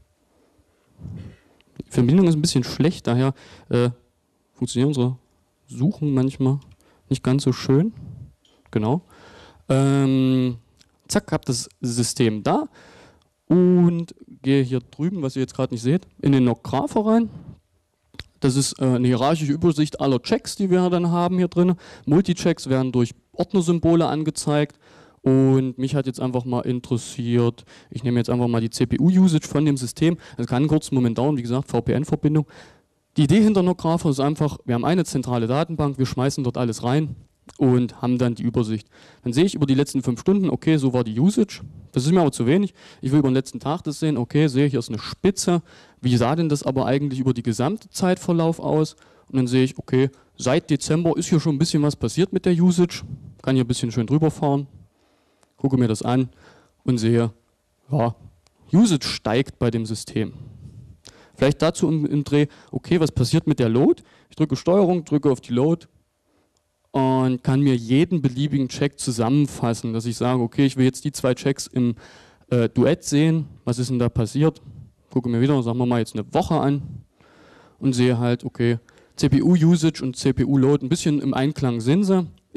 Die Verbindung ist ein bisschen schlecht, daher äh, funktionieren unsere Suchen manchmal nicht ganz so schön. Genau. Ähm, zack, habe das System da und gehe hier drüben, was ihr jetzt gerade nicht seht, in den Nographer rein. Das ist äh, eine hierarchische Übersicht aller Checks, die wir dann haben hier drin. Multichecks werden durch Ordnersymbole angezeigt. Und mich hat jetzt einfach mal interessiert, ich nehme jetzt einfach mal die C P U-Usage von dem System. Das kann einen kurzen Moment dauern, wie gesagt, V P N-Verbindung. Die Idee hinter Nographer ist einfach, wir haben eine zentrale Datenbank, wir schmeißen dort alles rein und haben dann die Übersicht. Dann sehe ich über die letzten fünf Stunden, okay, so war die Usage. Das ist mir aber zu wenig. Ich will über den letzten Tag das sehen, okay, sehe ich, hier ist eine Spitze. Wie sah denn das aber eigentlich über die gesamte Zeitverlauf aus? Und dann sehe ich, okay, seit Dezember ist hier schon ein bisschen was passiert mit der Usage. Kann hier ein bisschen schön drüber fahren. Gucke mir das an und sehe, ja, Usage steigt bei dem System. Vielleicht dazu im, im Dreh, okay, was passiert mit der Load? Ich drücke Steuerung, drücke auf die Load und kann mir jeden beliebigen Check zusammenfassen, dass ich sage, okay, ich will jetzt die zwei Checks im äh, Duett sehen, was ist denn da passiert? Gucke mir wieder, sagen wir mal jetzt eine Woche an und sehe halt, okay, C P U-Usage und C P U-Load ein bisschen im Einklang sind sie, ist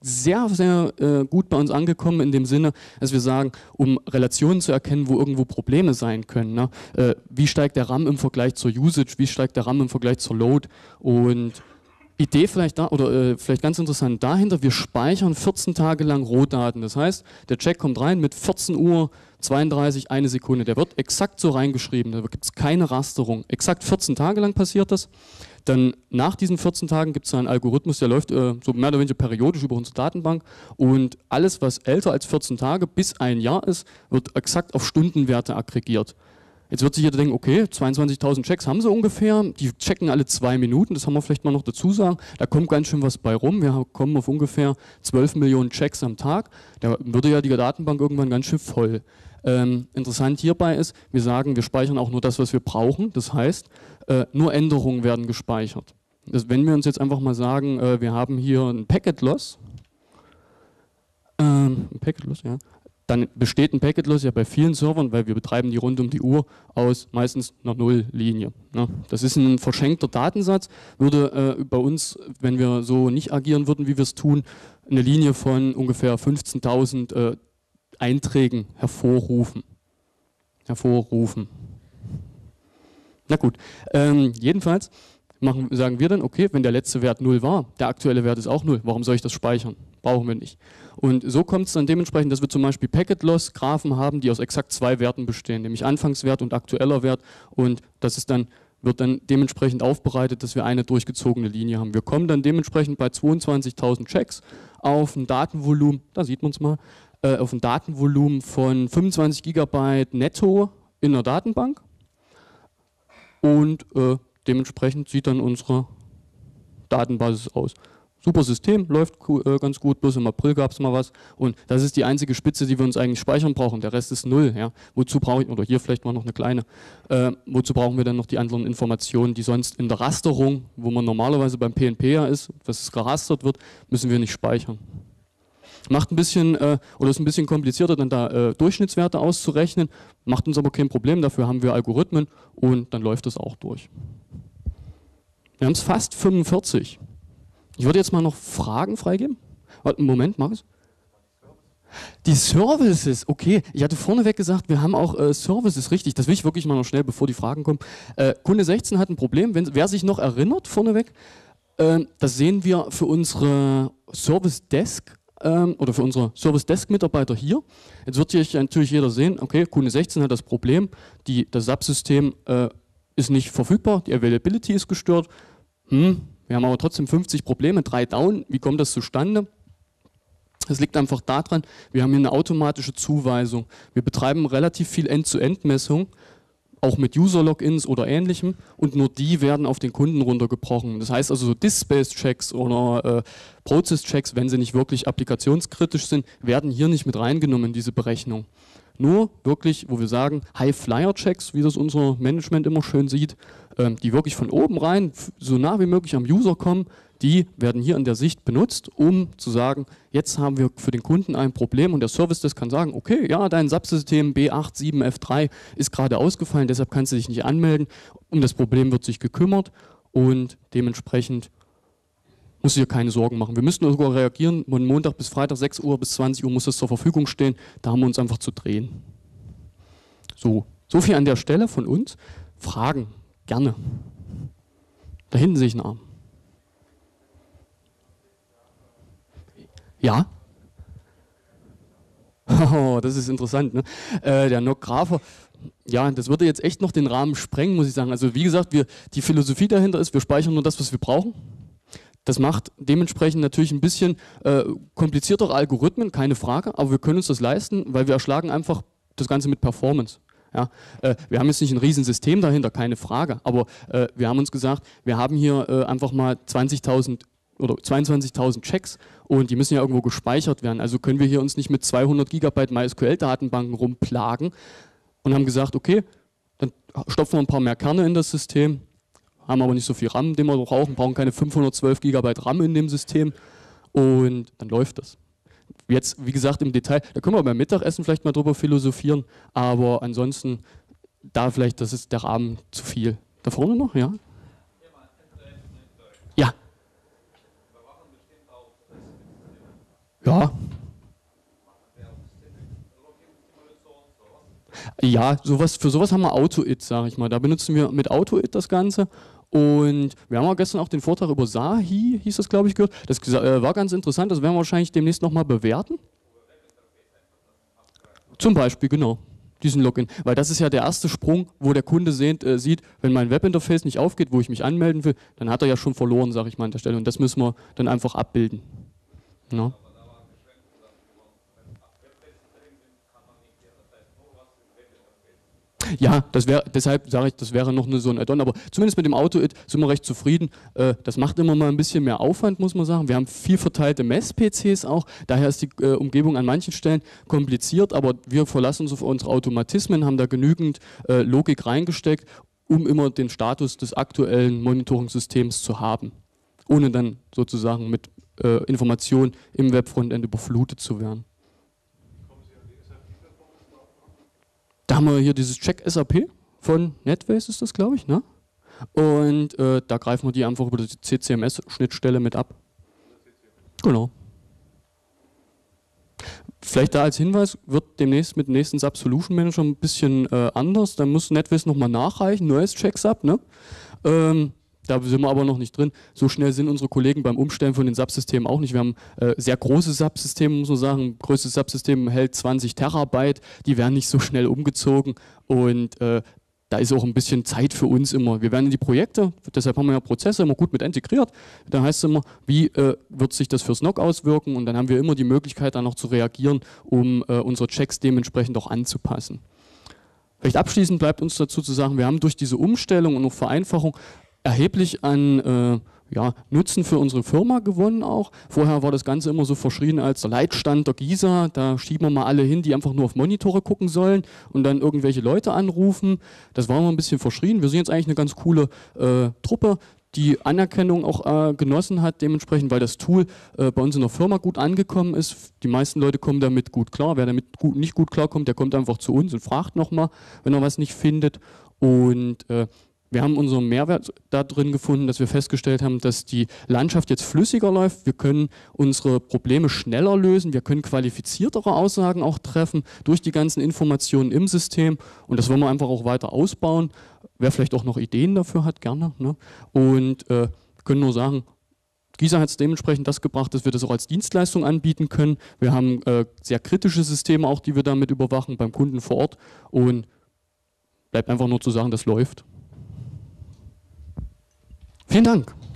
sehr, sehr äh, gut bei uns angekommen in dem Sinne, dass wir sagen, um Relationen zu erkennen, wo irgendwo Probleme sein können. Ne? Äh, wie steigt der RAM im Vergleich zur Usage, wie steigt der RAM im Vergleich zur Load? Und Idee vielleicht da, oder äh, vielleicht ganz interessant dahinter, wir speichern vierzehn Tage lang Rohdaten. Das heißt, der Check kommt rein mit vierzehn Uhr zweiunddreißig, eine Sekunde. Der wird exakt so reingeschrieben, da gibt es keine Rasterung. Exakt vierzehn Tage lang passiert das. Dann nach diesen vierzehn Tagen gibt es einen Algorithmus, der läuft äh, so mehr oder weniger periodisch über unsere Datenbank und alles, was älter als vierzehn Tage bis ein Jahr ist, wird exakt auf Stundenwerte aggregiert. Jetzt wird sich jeder denken, okay, zweiundzwanzigtausend Checks haben sie ungefähr, die checken alle zwei Minuten, das haben wir vielleicht mal noch dazu sagen, da kommt ganz schön was bei rum, wir kommen auf ungefähr zwölf Millionen Checks am Tag, da würde ja die Datenbank irgendwann ganz schön voll. Ähm, interessant hierbei ist, wir sagen, wir speichern auch nur das, was wir brauchen, das heißt, äh, nur Änderungen werden gespeichert. Das, wenn wir uns jetzt einfach mal sagen, äh, wir haben hier ein Packet Loss, ähm, ein Packet Loss, ja, dann besteht ein Packet Loss ja bei vielen Servern, weil wir betreiben die rund um die Uhr aus meistens einer Nulllinie. Ne? Das ist ein verschenkter Datensatz, würde äh, bei uns, wenn wir so nicht agieren würden, wie wir es tun, eine Linie von ungefähr fünfzehntausend äh, Einträgen hervorrufen. Hervorrufen. Na gut, ähm, jedenfalls machen, sagen wir dann, okay, wenn der letzte Wert null war, der aktuelle Wert ist auch null, warum soll ich das speichern? Brauchen wir nicht. Und so kommt es dann dementsprechend, dass wir zum Beispiel Packet-Loss-Graphen haben, die aus exakt zwei Werten bestehen, nämlich Anfangswert und aktueller Wert. Und das ist dann, wird dann dementsprechend aufbereitet, dass wir eine durchgezogene Linie haben. Wir kommen dann dementsprechend bei zweiundzwanzigtausend Checks auf ein Datenvolumen, da sieht man es mal, äh, auf ein Datenvolumen von fünfundzwanzig Gigabyte netto in der Datenbank. Und äh, dementsprechend sieht dann unsere Datenbasis aus. Super System, läuft äh, ganz gut, bloß im April gab es mal was. Und das ist die einzige Spitze, die wir uns eigentlich speichern brauchen. Der Rest ist null. Ja. Wozu brauche ich, oder hier vielleicht mal noch eine kleine, äh, wozu brauchen wir dann noch die anderen Informationen, die sonst in der Rasterung, wo man normalerweise beim P N P ja ist, was es gerastert wird, müssen wir nicht speichern. Macht ein bisschen, äh, oder ist ein bisschen komplizierter, dann da äh, Durchschnittswerte auszurechnen, macht uns aber kein Problem, dafür haben wir Algorithmen und dann läuft das auch durch. Wir haben es fast fünfundvierzig. Ich würde jetzt mal noch Fragen freigeben. Warte, Moment, Markus. Die Services, okay. Ich hatte vorneweg gesagt, wir haben auch äh, Services, richtig. Das will ich wirklich mal noch schnell, bevor die Fragen kommen. Äh, Kunde sechzehn hat ein Problem, wenn, wer sich noch erinnert vorneweg, äh, das sehen wir für unsere Service Desk ähm, oder für unsere Service Desk Mitarbeiter hier. Jetzt wird hier natürlich jeder sehen, okay, Kunde sechzehn hat das Problem, die, das S A P-System äh, ist nicht verfügbar, die Availability ist gestört. Hm. Wir haben aber trotzdem fünfzig Probleme, drei down. Wie kommt das zustande? Es liegt einfach daran, wir haben hier eine automatische Zuweisung. Wir betreiben relativ viel End-zu-End-Messung, auch mit User-Logins oder ähnlichem, und nur die werden auf den Kunden runtergebrochen. Das heißt also so Disk-Space-Checks oder äh, Process-Checks, wenn sie nicht wirklich applikationskritisch sind, werden hier nicht mit reingenommen in diese Berechnung. Nur wirklich, wo wir sagen, High-Flyer-Checks, wie das unser Management immer schön sieht, ähm, die wirklich von oben rein, so nah wie möglich am User kommen, die werden hier in der Sicht benutzt, um zu sagen, jetzt haben wir für den Kunden ein Problem und der Service Desk kann sagen, okay, ja, dein S A P-System B acht sieben F drei ist gerade ausgefallen, deshalb kannst du dich nicht anmelden. Um das Problem wird sich gekümmert und dementsprechend musst du dir keine Sorgen machen. Wir müssen sogar reagieren, von Montag bis Freitag, sechs Uhr bis zwanzig Uhr muss das zur Verfügung stehen. Da haben wir uns einfach zu drehen. So, so viel an der Stelle von uns. Fragen, gerne. Da hinten sehe ich einen Arm. Ja? Oh, das ist interessant, ne? Äh, der N O C-Grapher, ja, das würde jetzt echt noch den Rahmen sprengen, muss ich sagen. Also wie gesagt, wir, die Philosophie dahinter ist, wir speichern nur das, was wir brauchen. Das macht dementsprechend natürlich ein bisschen äh, kompliziertere Algorithmen, keine Frage, aber wir können uns das leisten, weil wir erschlagen einfach das Ganze mit Performance. Ja, äh, wir haben jetzt nicht ein Riesensystem dahinter, keine Frage, aber äh, wir haben uns gesagt, wir haben hier äh, einfach mal zwanzigtausend oder zweiundzwanzigtausend Checks und die müssen ja irgendwo gespeichert werden. Also können wir hier uns nicht mit zweihundert Gigabyte MySQL-Datenbanken rumplagen und haben gesagt, okay, dann stopfen wir ein paar mehr Kerne in das System, haben aber nicht so viel RAM, den wir brauchen, brauchen keine fünfhundertzwölf Gigabyte RAM in dem System und dann läuft das. Jetzt, wie gesagt, im Detail, da können wir beim Mittagessen vielleicht mal drüber philosophieren, aber ansonsten, da vielleicht, das ist der Rahmen zu viel. Da vorne noch, ja? Ja. Ja. Ja, sowas, für sowas haben wir AutoIT, sage ich mal. Da benutzen wir mit AutoIT das Ganze. Und wir haben auch gestern auch den Vortrag über Sahi, hieß das, glaube ich, gehört. Das äh, war ganz interessant, das werden wir wahrscheinlich demnächst nochmal bewerten. Zum Beispiel, genau, diesen Login. Weil das ist ja der erste Sprung, wo der Kunde sehnt, äh, sieht, wenn mein Webinterface nicht aufgeht, wo ich mich anmelden will, dann hat er ja schon verloren, sage ich mal an der Stelle. Und das müssen wir dann einfach abbilden. Ja. Ja, das wäre, deshalb sage ich, das wäre noch eine, so ein Add-on, aber zumindest mit dem AutoIT sind wir recht zufrieden. Äh, das macht immer mal ein bisschen mehr Aufwand, muss man sagen. Wir haben viel verteilte Mess-P Cs auch, daher ist die äh, Umgebung an manchen Stellen kompliziert, aber wir verlassen uns auf unsere Automatismen, haben da genügend äh, Logik reingesteckt, um immer den Status des aktuellen Monitoring-Systems zu haben, ohne dann sozusagen mit äh, Informationen im Web-Frontend überflutet zu werden. Da haben wir hier dieses Check-S A P von NetWays ist das, glaube ich, ne? Und äh, da greifen wir die einfach über die C C M S-Schnittstelle mit ab. Genau. Vielleicht da als Hinweis, wird demnächst mit dem nächsten S A P Solution Manager ein bisschen äh, anders. Da muss NetWays nochmal nachreichen, neues Check-Sub, ne? Ähm, Da sind wir aber noch nicht drin. So schnell sind unsere Kollegen beim Umstellen von den S A P-Systemen auch nicht. Wir haben äh, sehr große S A P-Systeme, muss man sagen. Größtes S A P-System hält zwanzig Terabyte. Die werden nicht so schnell umgezogen. Und äh, da ist auch ein bisschen Zeit für uns immer. Wir werden in die Projekte, deshalb haben wir ja Prozesse immer gut mit integriert. Da heißt es immer, wie äh, wird sich das fürs N O C auswirken? Und dann haben wir immer die Möglichkeit, da noch zu reagieren, um äh, unsere Checks dementsprechend auch anzupassen. Vielleicht abschließend bleibt uns dazu zu sagen, wir haben durch diese Umstellung und auch Vereinfachung erheblich an äh, ja, Nutzen für unsere Firma gewonnen auch. Vorher war das Ganze immer so verschrien als der Leitstand der GISA, da schieben wir mal alle hin, die einfach nur auf Monitore gucken sollen und dann irgendwelche Leute anrufen. Das war immer ein bisschen verschrien. Wir sind jetzt eigentlich eine ganz coole äh, Truppe, die Anerkennung auch äh, genossen hat dementsprechend, weil das Tool äh, bei uns in der Firma gut angekommen ist. Die meisten Leute kommen damit gut klar. Wer damit gut, nicht gut klarkommt, der kommt einfach zu uns und fragt nochmal, wenn er was nicht findet. Und äh, wir haben unseren Mehrwert da drin gefunden, dass wir festgestellt haben, dass die Landschaft jetzt flüssiger läuft. Wir können unsere Probleme schneller lösen. Wir können qualifiziertere Aussagen auch treffen durch die ganzen Informationen im System. Und das wollen wir einfach auch weiter ausbauen. Wer vielleicht auch noch Ideen dafür hat, gerne. Ne? Und äh, können nur sagen, GISA hat es dementsprechend das gebracht, dass wir das auch als Dienstleistung anbieten können. Wir haben äh, sehr kritische Systeme auch, die wir damit überwachen beim Kunden vor Ort. Und bleibt einfach nur zu sagen, das läuft. Vielen Dank.